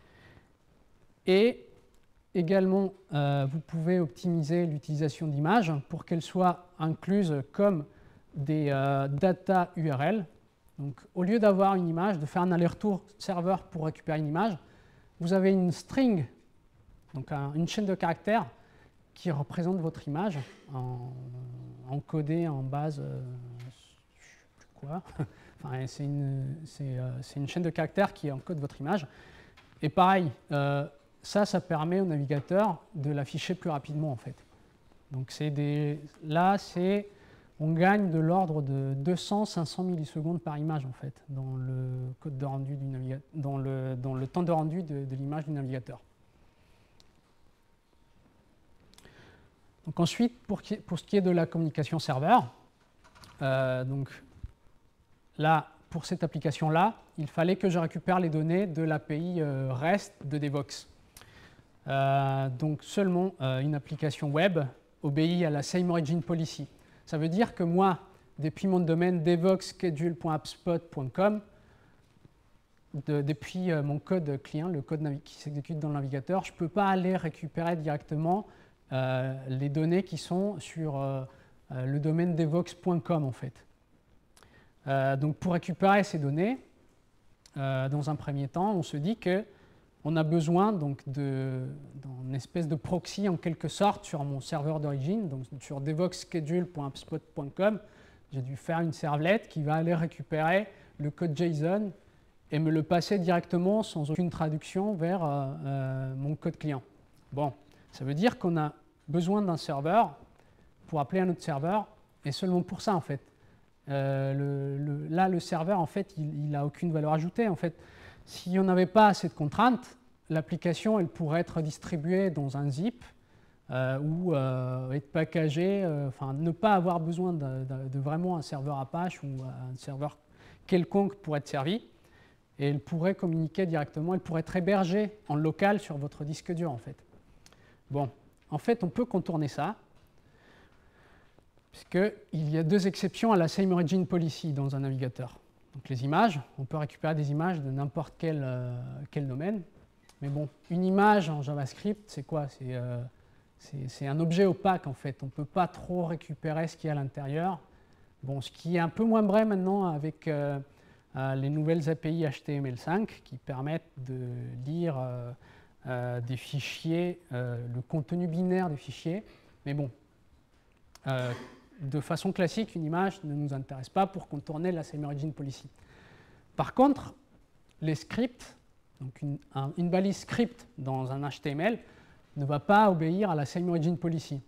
Et également, vous pouvez optimiser l'utilisation d'images pour qu'elles soient incluses comme des data URL. Donc, au lieu d'avoir une image, de faire un aller-retour serveur pour récupérer une image, vous avez une string, donc une chaîne de caractères qui représente votre image, encodée en base, quoi. Enfin, c'est une chaîne de caractères qui encode votre image. Et pareil, ça permet au navigateur de l'afficher plus rapidement en fait. Donc là, on gagne de l'ordre de 200-500 millisecondes par image en fait dans le code de rendu du navigateur, dans le temps de rendu de l'image du navigateur. Donc ensuite, pour ce qui est de la communication serveur, donc là, pour cette application-là, il fallait que je récupère les données de l'API REST de Devoxx. Donc seulement une application web obéit à la Same Origin Policy. Ça veut dire que moi, depuis mon domaine devoxschedule.appspot.com, depuis mon code client, le code qui s'exécute dans le navigateur, je ne peux pas aller récupérer directement les données qui sont sur le domaine devoxx.com en fait. Donc pour récupérer ces données, dans un premier temps, on se dit qu'on a besoin d'une espèce de proxy en quelque sorte sur mon serveur d'origine, donc sur devoxschedule.appspot.com. J'ai dû faire une servlette qui va aller récupérer le code JSON et me le passer directement sans aucune traduction vers mon code client. Bon, ça veut dire qu'on a besoin d'un serveur pour appeler un autre serveur, et seulement pour ça en fait. Là, le serveur en fait, il n'a aucune valeur ajoutée en fait. Si on n'avait pas cette contrainte, l'application elle pourrait être distribuée dans un zip ou être packagée, enfin ne pas avoir besoin de vraiment un serveur Apache ou un serveur quelconque pour être servi. Et elle pourrait communiquer directement, elle pourrait être hébergée en local sur votre disque dur en fait. Bon, en fait on peut contourner ça, puisqu'il y a 2 exceptions à la Same Origin Policy dans un navigateur. Donc les images, on peut récupérer des images de n'importe quel domaine. Mais bon, une image en JavaScript, c'est quoi? C'est un objet opaque en fait. On ne peut pas trop récupérer ce qu'il y a à l'intérieur. Bon, ce qui est un peu moins vrai maintenant avec les nouvelles API HTML5 qui permettent de lire des fichiers, le contenu binaire des fichiers. Mais bon, de façon classique, une image ne nous intéresse pas pour contourner la Same Origin Policy. Par contre, les scripts, donc une balise script dans un HTML, ne va pas obéir à la Same Origin Policy.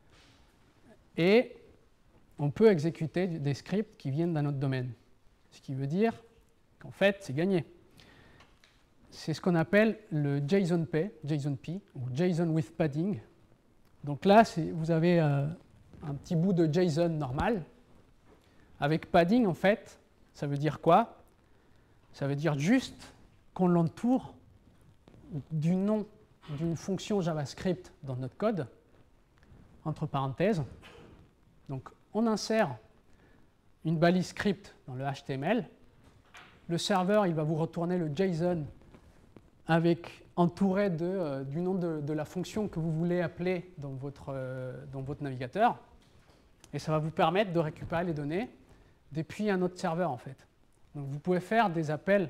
Et on peut exécuter des scripts qui viennent d'un autre domaine. Ce qui veut dire qu'en fait, c'est gagné. C'est ce qu'on appelle le JSON-P, ou JSON with padding. Donc là, vous avez un petit bout de JSON normal. Avec padding, en fait, ça veut dire quoi? Ça veut dire juste qu'on l'entoure du nom d'une fonction JavaScript dans notre code, entre parenthèses. Donc, on insère une balise script dans le HTML. Le serveur, il va vous retourner le JSON entouré du nom de la fonction que vous voulez appeler dans votre navigateur. Et ça va vous permettre de récupérer les données depuis un autre serveur, en fait. Donc, vous pouvez faire des appels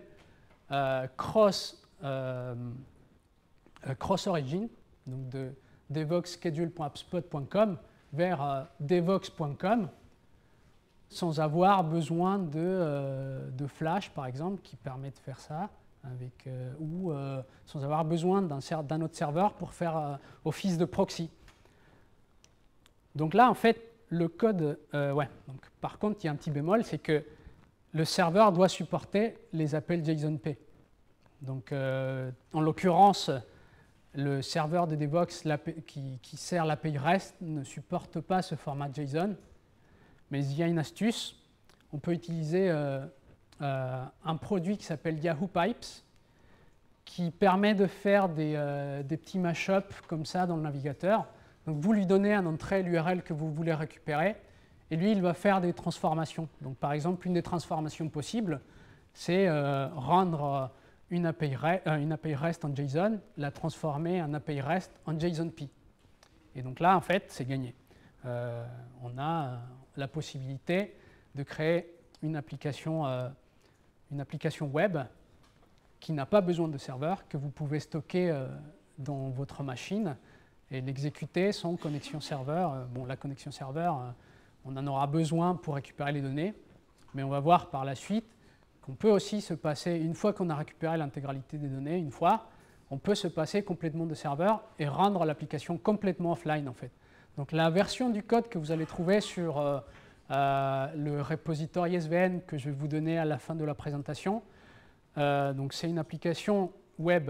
cross-origin, donc de devoxschedule.appspot.com vers devox.com, sans avoir besoin de Flash, par exemple, qui permet de faire ça, ou sans avoir besoin d'un autre serveur pour faire office de proxy. Donc là, en fait, le code... Donc, par contre, il y a un petit bémol, c'est que le serveur doit supporter les appels JSON-P. Donc, en l'occurrence, le serveur de Devox qui sert l'API REST ne supporte pas ce format JSON. Mais il y a une astuce. On peut utiliser un produit qui s'appelle Yahoo Pipes, qui permet de faire des petits mashups comme ça dans le navigateur. Donc, vous lui donnez un entrée l'URL que vous voulez récupérer, et lui, il va faire des transformations. Donc, par exemple, une des transformations possibles, c'est rendre une API REST en JSON, la transformer en API REST en JSON-P. Et donc là, en fait, c'est gagné. On a la possibilité de créer une application web qui n'a pas besoin de serveur, que vous pouvez stocker dans votre machine et l'exécuter sans connexion serveur. Bon, la connexion serveur, on en aura besoin pour récupérer les données, mais on va voir par la suite qu'on peut aussi se passer, une fois qu'on a récupéré l'intégralité des données, on peut se passer complètement de serveur et rendre l'application complètement offline, en fait. Donc la version du code que vous allez trouver sur le repository SVN que je vais vous donner à la fin de la présentation, donc c'est une application web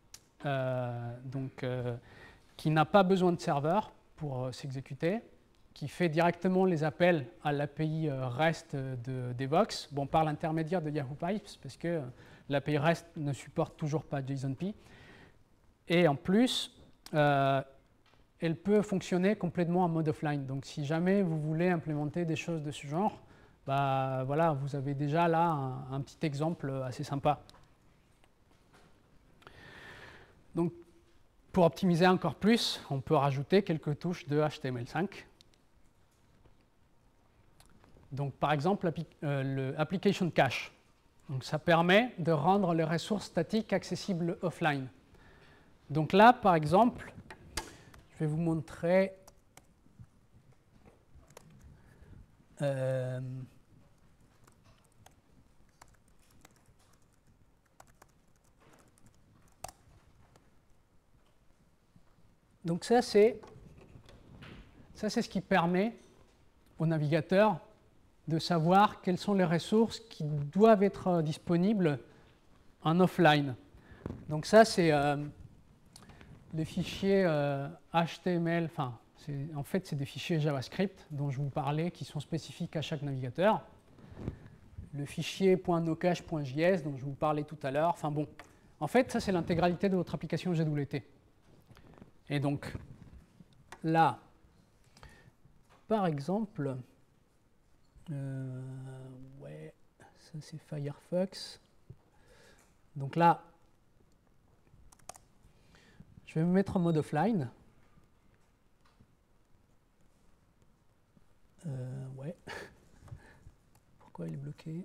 qui n'a pas besoin de serveur pour s'exécuter, qui fait directement les appels à l'API REST de Devox, bon, par l'intermédiaire de Yahoo Pipes, parce que l'API REST ne supporte toujours pas JSON-P. Et en plus, elle peut fonctionner complètement en mode offline. Donc, si jamais vous voulez implémenter des choses de ce genre, bah, voilà, vous avez déjà là un petit exemple assez sympa. Donc, pour optimiser encore plus, on peut rajouter quelques touches de HTML5. Donc, par exemple, le Application Cache. Donc, ça permet de rendre les ressources statiques accessibles offline. Donc là, par exemple, je vais vous montrer donc ça, c'est ce qui permet au navigateur de savoir quelles sont les ressources qui doivent être disponibles en offline. Donc ça, c'est les fichiers HTML, en fait, c'est des fichiers JavaScript dont je vous parlais, qui sont spécifiques à chaque navigateur. Le fichier .nocache.js dont je vous parlais tout à l'heure. Enfin bon, en fait, ça, c'est l'intégralité de votre application GWT. Et donc, là, par exemple, Ça, c'est Firefox. Donc là, je vais me mettre en mode offline. Ouais. Pourquoi il est bloqué?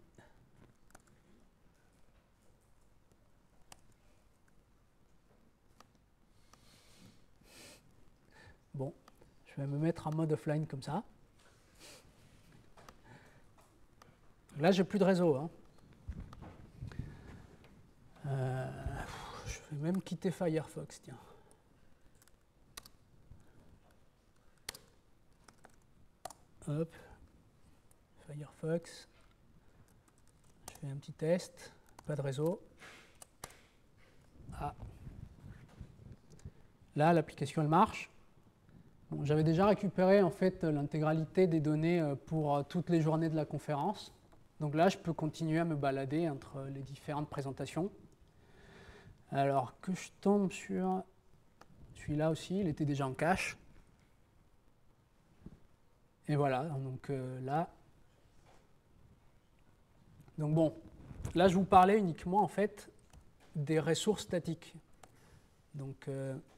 Bon, je vais me mettre en mode offline comme ça. Là, j'ai plus de réseau. Hein. Je vais même quitter Firefox, tiens. Hop, Firefox. Je fais un petit test, pas de réseau. Ah. Là, l'application, elle marche. Bon, j'avais déjà récupéré en fait l'intégralité des données pour toutes les journées de la conférence. Donc là, je peux continuer à me balader entre les différentes présentations. Alors que je tombe sur celui-là aussi, il était déjà en cache. Et voilà, donc là. Donc bon, là je vous parlais uniquement en fait des ressources statiques. Donc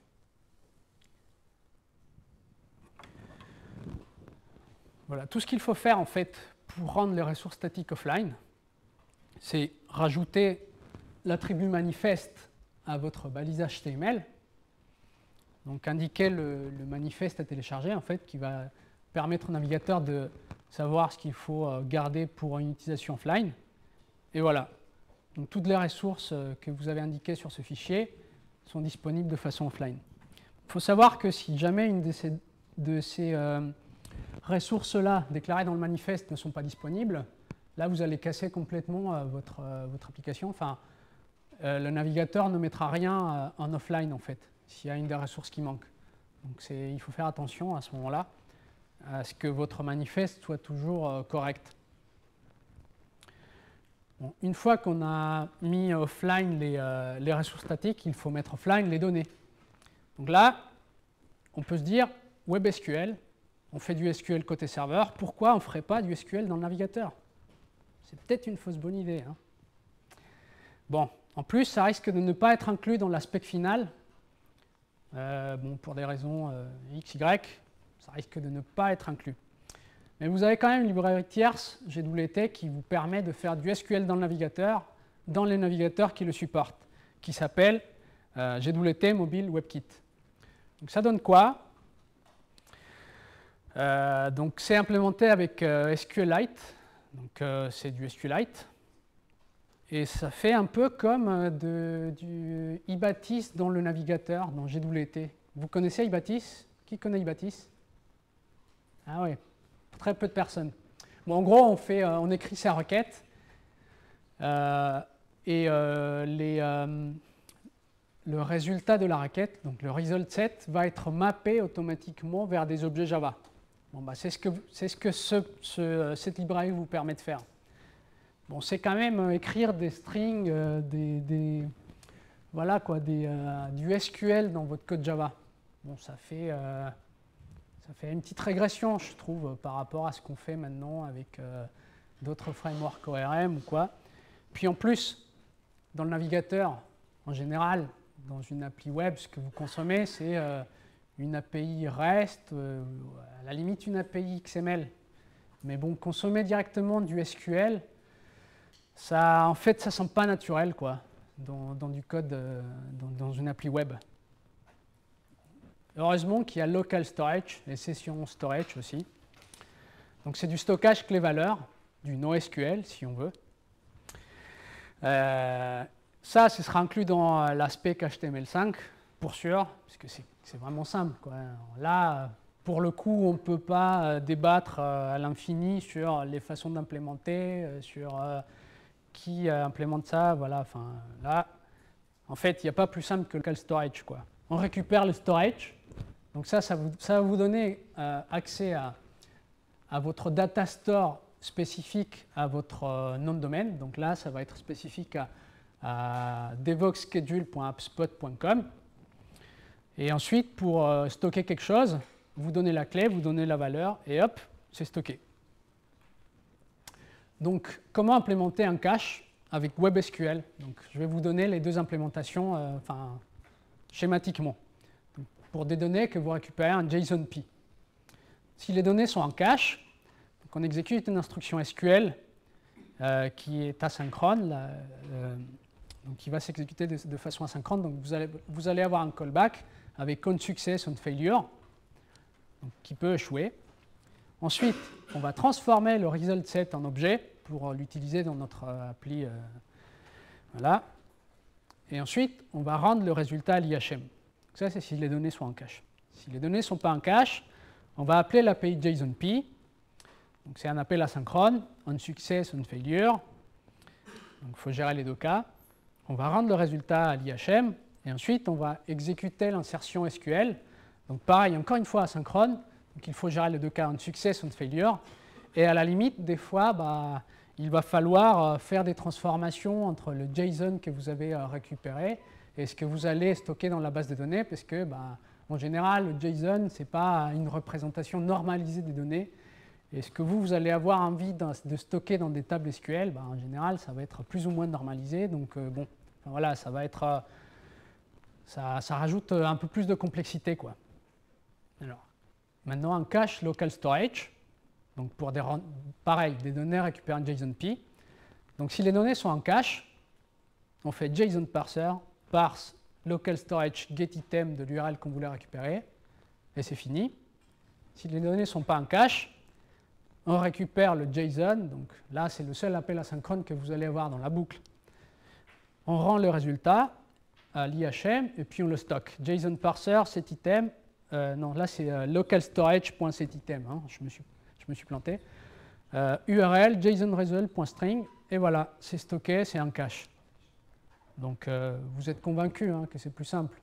voilà, tout ce qu'il faut faire en fait pour rendre les ressources statiques offline, c'est rajouter l'attribut manifeste à votre balise HTML. Donc indiquer le manifeste à télécharger en fait qui va permettre au navigateur de savoir ce qu'il faut garder pour une utilisation offline. Et voilà. Donc toutes les ressources que vous avez indiquées sur ce fichier sont disponibles de façon offline. Il faut savoir que si jamais une de ces ressources-là déclarées dans le manifeste ne sont pas disponibles, là vous allez casser complètement votre application. Enfin, le navigateur ne mettra rien en offline en fait, s'il y a une des ressources qui manque. Donc il faut faire attention à ce moment-là à ce que votre manifeste soit toujours correct. Bon, une fois qu'on a mis offline les ressources statiques, il faut mettre offline les données. Donc là, on peut se dire, WebSQL, on fait du SQL côté serveur, pourquoi on ne ferait pas du SQL dans le navigateur? C'est peut-être une fausse bonne idée. Hein. Bon, en plus, ça risque de ne pas être inclus dans la spec finale. Bon, pour des raisons X, Y, ça risque de ne pas être inclus. Mais vous avez quand même une librairie tierce, GWT, qui vous permet de faire du SQL dans le navigateur, dans les navigateurs qui le supportent, qui s'appelle GWT Mobile WebKit. Donc ça donne quoi? Donc c'est implémenté avec SQLite, donc c'est du SQLite. Et ça fait un peu comme du Ibatis dans le navigateur, dans GWT. Vous connaissez Ibatis? Qui connaît Ibatis? Ah oui, très peu de personnes. Bon, en gros, on écrit sa requête et le résultat de la requête, donc le result set, va être mappé automatiquement vers des objets Java. Bon, bah, c'est ce que cette librairie vous permet de faire. Bon, c'est quand même écrire des strings, voilà quoi, du SQL dans votre code Java. Bon, ça fait une petite régression, je trouve, par rapport à ce qu'on fait maintenant avec d'autres frameworks ORM ou quoi. Puis en plus, dans le navigateur, en général, dans une appli web, ce que vous consommez, c'est une API REST, à la limite une API XML. Mais bon, consommer directement du SQL, en fait, ça ne sent pas naturel, quoi, dans du code, dans une appli web. Heureusement qu'il y a local storage et session storage aussi. Donc c'est du stockage clé-valeur, du NoSQL si on veut. Ça, ce sera inclus dans l'aspect HTML5, pour sûr, parce que c'est vraiment simple, quoi. Là, pour le coup, on ne peut pas débattre à l'infini sur les façons d'implémenter, sur qui implémente ça, voilà. Enfin, là, en fait, il n'y a pas plus simple que le local storage, quoi. On récupère le storage. Donc ça va vous donner accès à votre data store spécifique à votre nom de domaine. Donc là, ça va être spécifique à devoxschedule.appspot.com. Et ensuite, pour stocker quelque chose, vous donnez la clé, vous donnez la valeur, et hop, c'est stocké. Donc, comment implémenter un cache avec WebSQL? Donc, je vais vous donner les deux implémentations schématiquement. Donc, pour des données que vous récupérez en JSON-P. Si les données sont en cache, donc on exécute une instruction SQL qui est asynchrone, donc qui va s'exécuter de façon asynchrone. Donc, vous allez avoir un callback avec onSuccess, onFailure, donc qui peut échouer. Ensuite, on va transformer le result set en objet pour l'utiliser dans notre appli. Voilà. Et ensuite, on va rendre le résultat à l'IHM. Ça, c'est si les données sont en cache. Si les données ne sont pas en cache, on va appeler l'API JSON-P. Donc, c'est un appel asynchrone, onSuccess, onFailure. Donc, il faut gérer les deux cas. On va rendre le résultat à l'IHM. Et ensuite, on va exécuter l'insertion SQL. Donc, pareil, encore une fois asynchrone. Donc, il faut gérer les deux cas, onSuccess, onFailure. Et à la limite, des fois, il va falloir faire des transformations entre le JSON que vous avez récupéré et ce que vous allez stocker dans la base de données, parce que, en général, le JSON, ce n'est pas une représentation normalisée des données. Et ce que vous allez avoir envie de stocker dans des tables SQL, en général, ça va être plus ou moins normalisé. Donc, voilà, ça va être... ça rajoute un peu plus de complexité, quoi. Alors, maintenant, un cache local storage. Donc, pour pareil, des données récupérées en JSON-P. Donc, si les données sont en cache, on fait JSON parser, parse local storage getItem de l'URL qu'on voulait récupérer, et c'est fini. Si les données ne sont pas en cache, on récupère le JSON. Donc là, c'est le seul appel asynchrone que vous allez avoir dans la boucle. On rend le résultat à l'IHM et puis on le stocke. JSON parser, setItem. Non, là, c'est localstorage.setItem. Hein, je me suis planté. URL, JSONResult.string. Et voilà, c'est stocké, c'est en cache. Donc, vous êtes convaincu que c'est plus simple.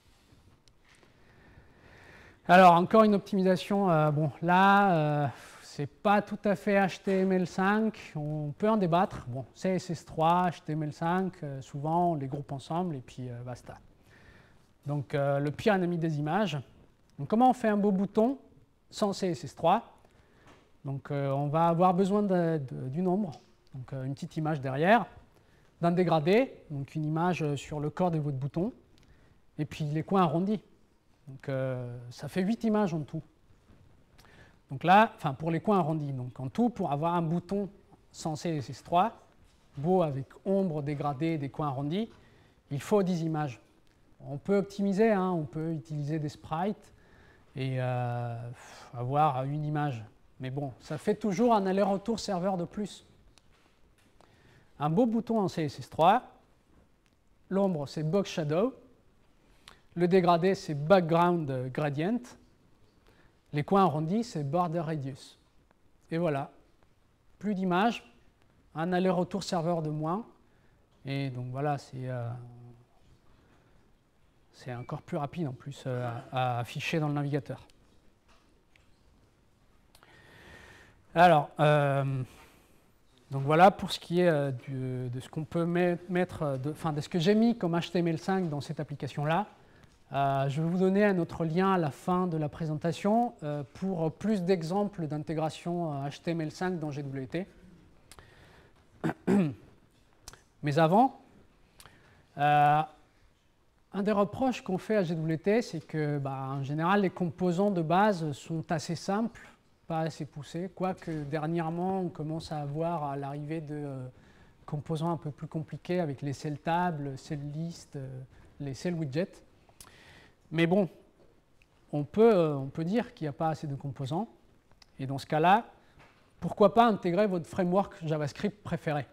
Alors, encore une optimisation. Là, c'est pas tout à fait HTML5. On peut en débattre. Bon, CSS3, HTML5, souvent, on les groupe ensemble et puis basta. Donc, le pire ennemi des images. Donc, comment on fait un beau bouton sans CSS3? Donc, on va avoir besoin d'une ombre, donc une petite image derrière, d'un dégradé, donc une image sur le corps de votre bouton, et puis les coins arrondis. Donc, ça fait 8 images en tout. Donc là, pour les coins arrondis, donc en tout, pour avoir un bouton sans CSS3, beau avec ombre, dégradé, des coins arrondis, il faut 10 images. On peut optimiser, on peut utiliser des sprites et avoir une image. Mais bon, ça fait toujours un aller-retour serveur de plus. Un beau bouton en CSS3. L'ombre, c'est box shadow. Le dégradé, c'est background gradient. Les coins arrondis, c'est border radius. Et voilà. Plus d'images, un aller-retour serveur de moins. Et donc voilà, c'est encore plus rapide en plus à afficher dans le navigateur. Alors, donc voilà pour ce qui est de ce qu'on peut mettre, de ce que j'ai mis comme HTML5 dans cette application-là. Je vais vous donner un autre lien à la fin de la présentation pour plus d'exemples d'intégration HTML5 dans GWT. Mais avant, un des reproches qu'on fait à GWT, c'est que, en général, les composants de base sont assez simples, pas assez poussés, quoique dernièrement, on commence à avoir à l'arrivée de composants un peu plus compliqués avec les cell tables, cell list, les cell widgets. Mais bon, on peut dire qu'il n'y a pas assez de composants. Et dans ce cas-là, pourquoi pas intégrer votre framework JavaScript préféré?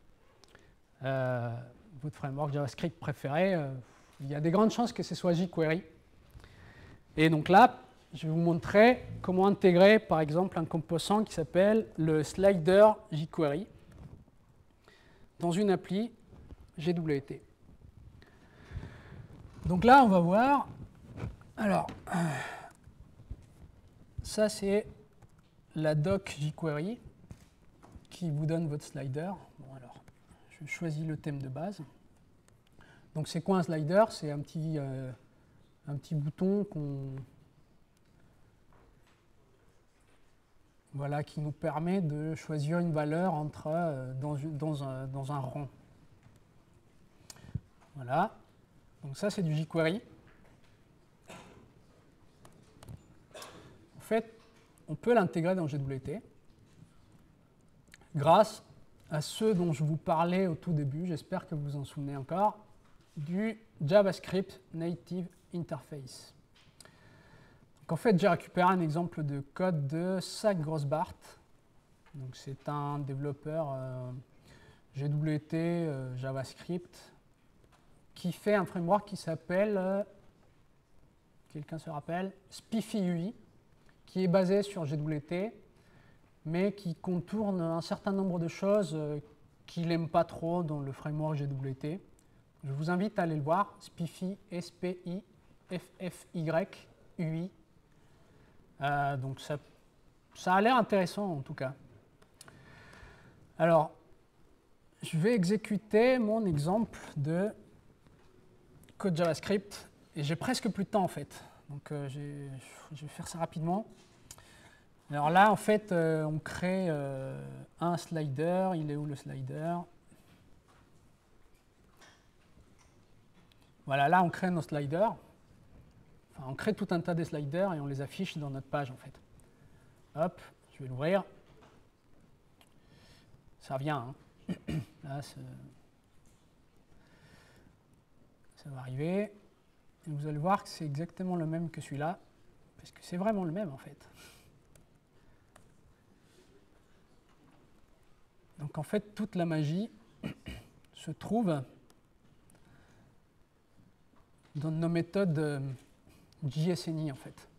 Votre framework JavaScript préféré, il y a des grandes chances que ce soit jQuery. Et donc là, je vais vous montrer comment intégrer, par exemple, un composant qui s'appelle le slider jQuery dans une appli GWT. Donc là, on va voir. Alors, ça, c'est la doc jQuery qui vous donne votre slider. Bon, alors, je choisis le thème de base. Donc, c'est quoi un slider? C'est un petit bouton qu'on... voilà, qui nous permet de choisir une valeur dans un rang. Voilà, donc ça c'est du jQuery. En fait, on peut l'intégrer dans JWT grâce à ceux dont je vous parlais au tout début, j'espère que vous vous en souvenez encore, du JavaScript Native Interface. Donc en fait, j'ai récupéré un exemple de code de Zach Grossbart. Donc c'est un développeur JWT JavaScript qui fait un framework qui s'appelle, quelqu'un se rappelle, Spiffy UI, qui est basé sur JWT, mais qui contourne un certain nombre de choses qu'il n'aime pas trop dans le framework JWT. Je vous invite à aller le voir, Spiffy, S-P-I-F-F-Y, UI. Donc ça a l'air intéressant en tout cas. Alors, je vais exécuter mon exemple de code JavaScript, et j'ai presque plus de temps en fait. Donc je vais faire ça rapidement. Alors là, en fait, on crée un slider. Il est où le slider? Voilà, là, on crée nos sliders. Enfin, on crée tout un tas de sliders et on les affiche dans notre page, en fait. Hop, je vais l'ouvrir. Ça vient, hein. Là, ça va arriver. Et vous allez voir que c'est exactement le même que celui-là, parce que c'est vraiment le même, en fait. Donc en fait, toute la magie se trouve dans nos méthodes JSNI en fait.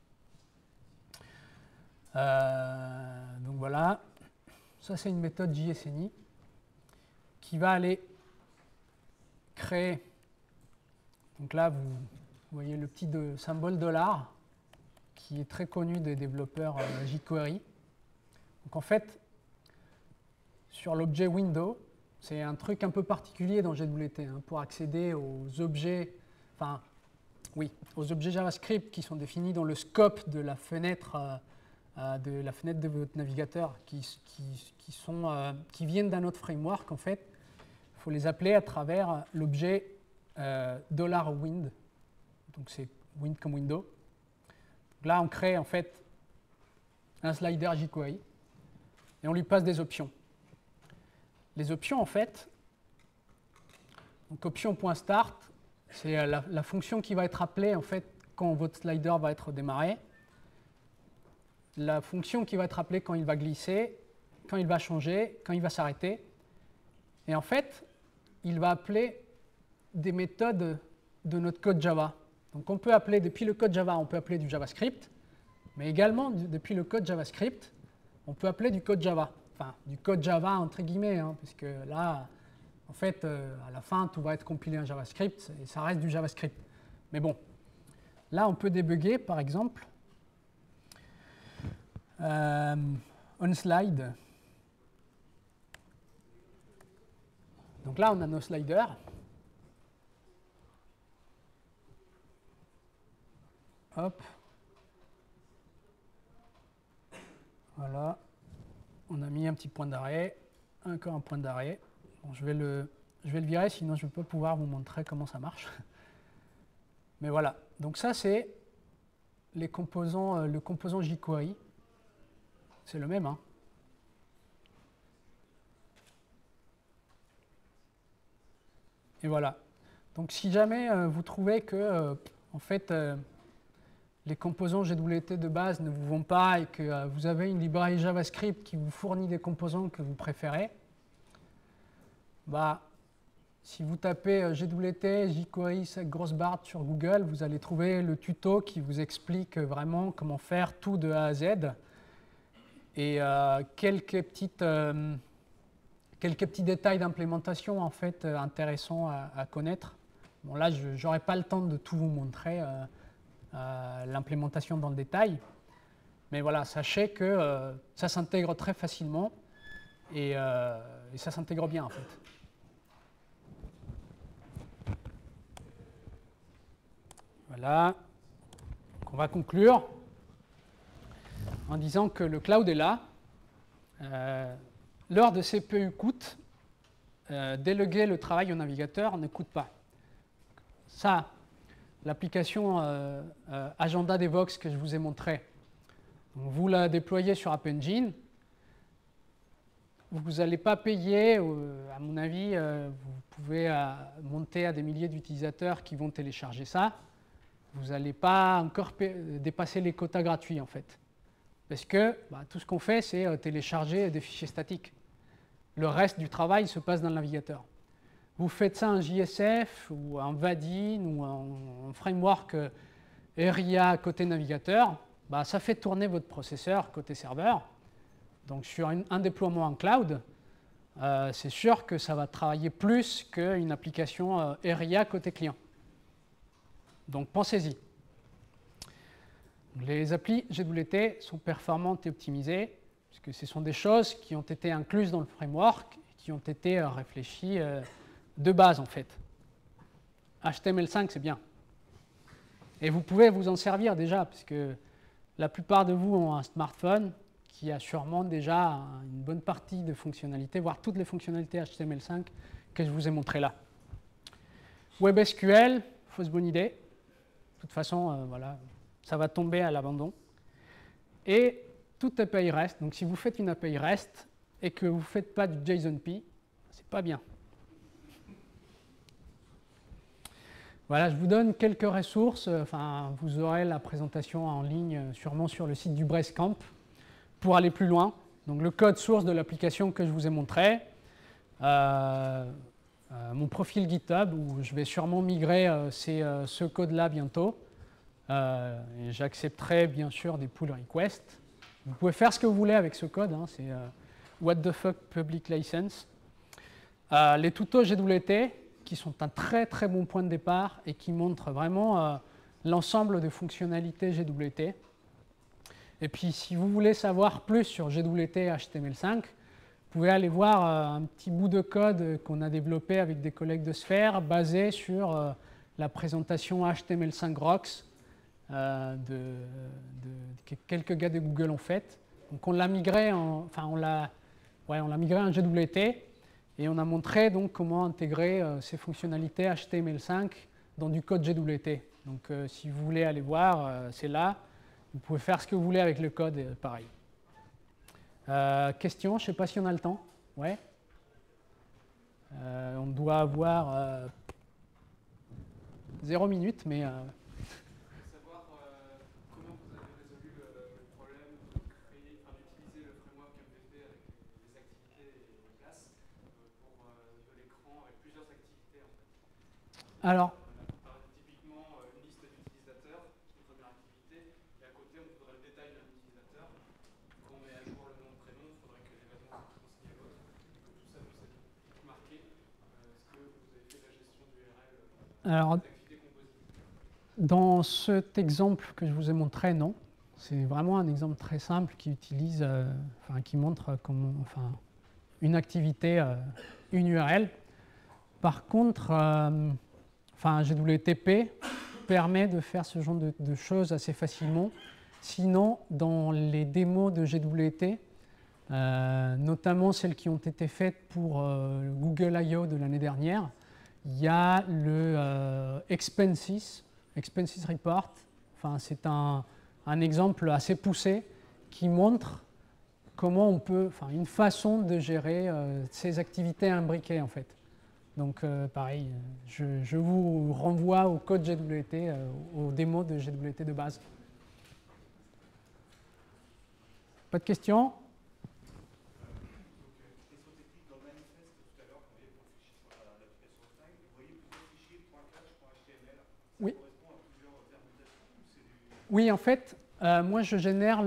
Donc voilà, ça c'est une méthode JSNI qui va aller créer. Donc là, vous voyez le petit symbole $, qui est très connu des développeurs jQuery. Donc en fait, sur l'objet window, c'est un truc un peu particulier dans JWT, hein, pour accéder aux objets, enfin, oui, aux objets JavaScript qui sont définis dans le scope de la fenêtre de votre navigateur, qui viennent d'un autre framework. En fait, il faut les appeler à travers l'objet $wind. Donc c'est wind comme window. Donc là, on crée en fait un slider jQuery et on lui passe des options. Les options, en fait, donc option.start, c'est la fonction qui va être appelée en fait quand votre slider va être démarré, la fonction qui va être appelée quand il va glisser, quand il va changer, quand il va s'arrêter. Et en fait, il va appeler des méthodes de notre code Java. Donc on peut appeler, depuis le code Java, on peut appeler du JavaScript, mais également depuis le code JavaScript, on peut appeler du code Java. Enfin, du code Java entre guillemets, hein, parce que là, en fait, à la fin, tout va être compilé en JavaScript et ça reste du JavaScript. Mais bon, là, on peut débugger, par exemple, onSlide. Donc là, on a nos sliders. Hop. Voilà. On a mis un petit point d'arrêt, encore un point d'arrêt. Bon, je vais le virer, sinon je ne vais pas pouvoir vous montrer comment ça marche. Mais voilà, donc ça c'est le composant jQuery. C'est le même, hein. Et voilà. Donc si jamais vous trouvez que, en fait, les composants JWT de base ne vous vont pas et que vous avez une librairie JavaScript qui vous fournit des composants que vous préférez, bah, si vous tapez JWT, jQuery, Zach Grossbart sur Google, vous allez trouver le tuto qui vous explique vraiment comment faire tout de A à Z et quelques petits détails d'implémentation en fait intéressants à connaître. Bon, là, je n'aurai pas le temps de tout vous montrer. L'implémentation dans le détail. Mais voilà, sachez que ça s'intègre très facilement et ça s'intègre bien en fait. Voilà, donc on va conclure. en disant que le cloud est là. L'heure de CPU coûte. Déléguer le travail au navigateur ne coûte pas. Ça, l'application Agenda Devox que je vous ai montré, donc vous la déployez sur App Engine. Vous n'allez pas payer, à mon avis, vous pouvez monter à des milliers d'utilisateurs qui vont télécharger ça. Vous n'allez pas encore dépasser les quotas gratuits, en fait. Parce que tout ce qu'on fait, c'est télécharger des fichiers statiques. Le reste du travail se passe dans le navigateur. Vous faites ça en JSF ou en Vadin ou en framework RIA côté navigateur, ça fait tourner votre processeur côté serveur. Donc sur un déploiement en cloud, c'est sûr que ça va travailler plus qu'une application RIA côté client. Donc pensez-y. Les applis GWT sont performantes et optimisées, puisque ce sont des choses qui ont été incluses dans le framework et qui ont été réfléchies de base en fait. HTML5 c'est bien. Et vous pouvez vous en servir déjà, puisque la plupart de vous ont un smartphone qui a sûrement déjà une bonne partie de fonctionnalités, voire toutes les fonctionnalités HTML5 que je vous ai montrées là. WebSQL, fausse bonne idée. De toute façon, voilà, ça va tomber à l'abandon. Et toute API REST. Donc si vous faites une API REST et que vous ne faites pas du JSONP, c'est pas bien. Voilà, je vous donne quelques ressources. Enfin, vous aurez la présentation en ligne, sûrement sur le site du Breastcamp, pour aller plus loin. Donc le code source de l'application que je vous ai montré, mon profil GitHub, où je vais sûrement migrer ce code-là bientôt. Et j'accepterai bien sûr des pull requests. Vous pouvez faire ce que vous voulez avec ce code, hein, c'est what the fuck public license. Les tutos GWT, qui sont un très très bon point de départ et qui montrent vraiment l'ensemble des fonctionnalités GWT. Et puis si vous voulez savoir plus sur GWT HTML5, vous pouvez aller voir un petit bout de code qu'on a développé avec des collègues de Sphere, basé sur la présentation HTML5 Rocks de quelques gars de Google en fait. Donc on l'a migré en GWT et on a montré donc comment intégrer ces fonctionnalités HTML5 dans du code GWT. Donc si vous voulez aller voir, c'est là. Vous pouvez faire ce que vous voulez avec le code, pareil. Question, je ne sais pas si on a le temps. Ouais. On doit avoir 0 minute, mais... Savoir comment vous avez résolu le problème d'utiliser le framework MVP avec les activités et les classes pour de l'écran avec plusieurs activités en fait. Alors, typiquement une liste d'utilisateurs, une première activité, et à côté on voudrait le détail d'un utilisateur. Quand on met à jour le nom, le prénom, il faudrait que l'événement soit transmis à l'autre, et que tout ça puisse être marqué. Est-ce que vous avez fait la gestion du URL alors dans cet exemple que je vous ai montré, non. C'est vraiment un exemple très simple qui utilise, qui montre comment, une activité, une URL. Par contre, GWTP permet de faire ce genre de choses assez facilement. Sinon, dans les démos de GWT, notamment celles qui ont été faites pour Google I.O. de l'année dernière, il y a le Expenses Report. C'est un exemple assez poussé qui montre comment on peut, une façon de gérer ces activités imbriquées en fait. Donc pareil, je vous renvoie au code GWT, aux démos de GWT de base. Pas de questions? Oui. Oui, en fait, moi je génère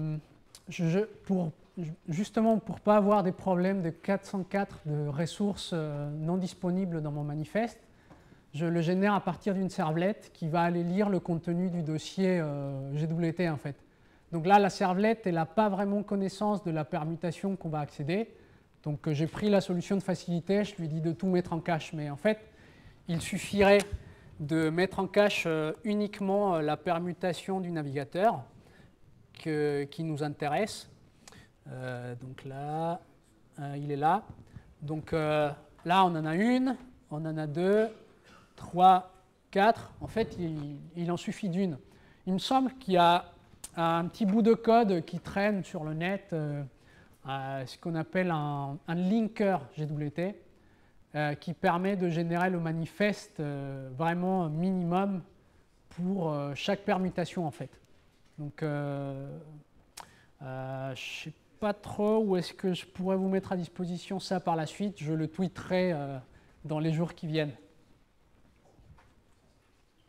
justement pour ne pas avoir des problèmes de 404 de ressources non disponibles dans mon manifeste, je le génère à partir d'une servlette qui va aller lire le contenu du dossier GWT en fait. Donc là, la servlette, elle n'a pas vraiment connaissance de la permutation qu'on va accéder. Donc j'ai pris la solution de facilité, je lui dis de tout mettre en cache, mais en fait, il suffirait de mettre en cache uniquement la permutation du navigateur, qui nous intéresse. Donc là, il est là. Donc là, on en a une, on en a deux, trois, quatre. En fait, il en suffit d'une. Il me semble qu'il y a un petit bout de code qui traîne sur le net, ce qu'on appelle un linker GWT, qui permet de générer le manifeste vraiment minimum pour chaque permutation en fait. Donc je ne sais pas trop où est-ce que je pourrais vous mettre à disposition ça par la suite. Je le tweeterai dans les jours qui viennent.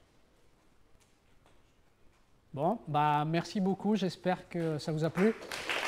Bon, bah merci beaucoup, j'espère que ça vous a plu.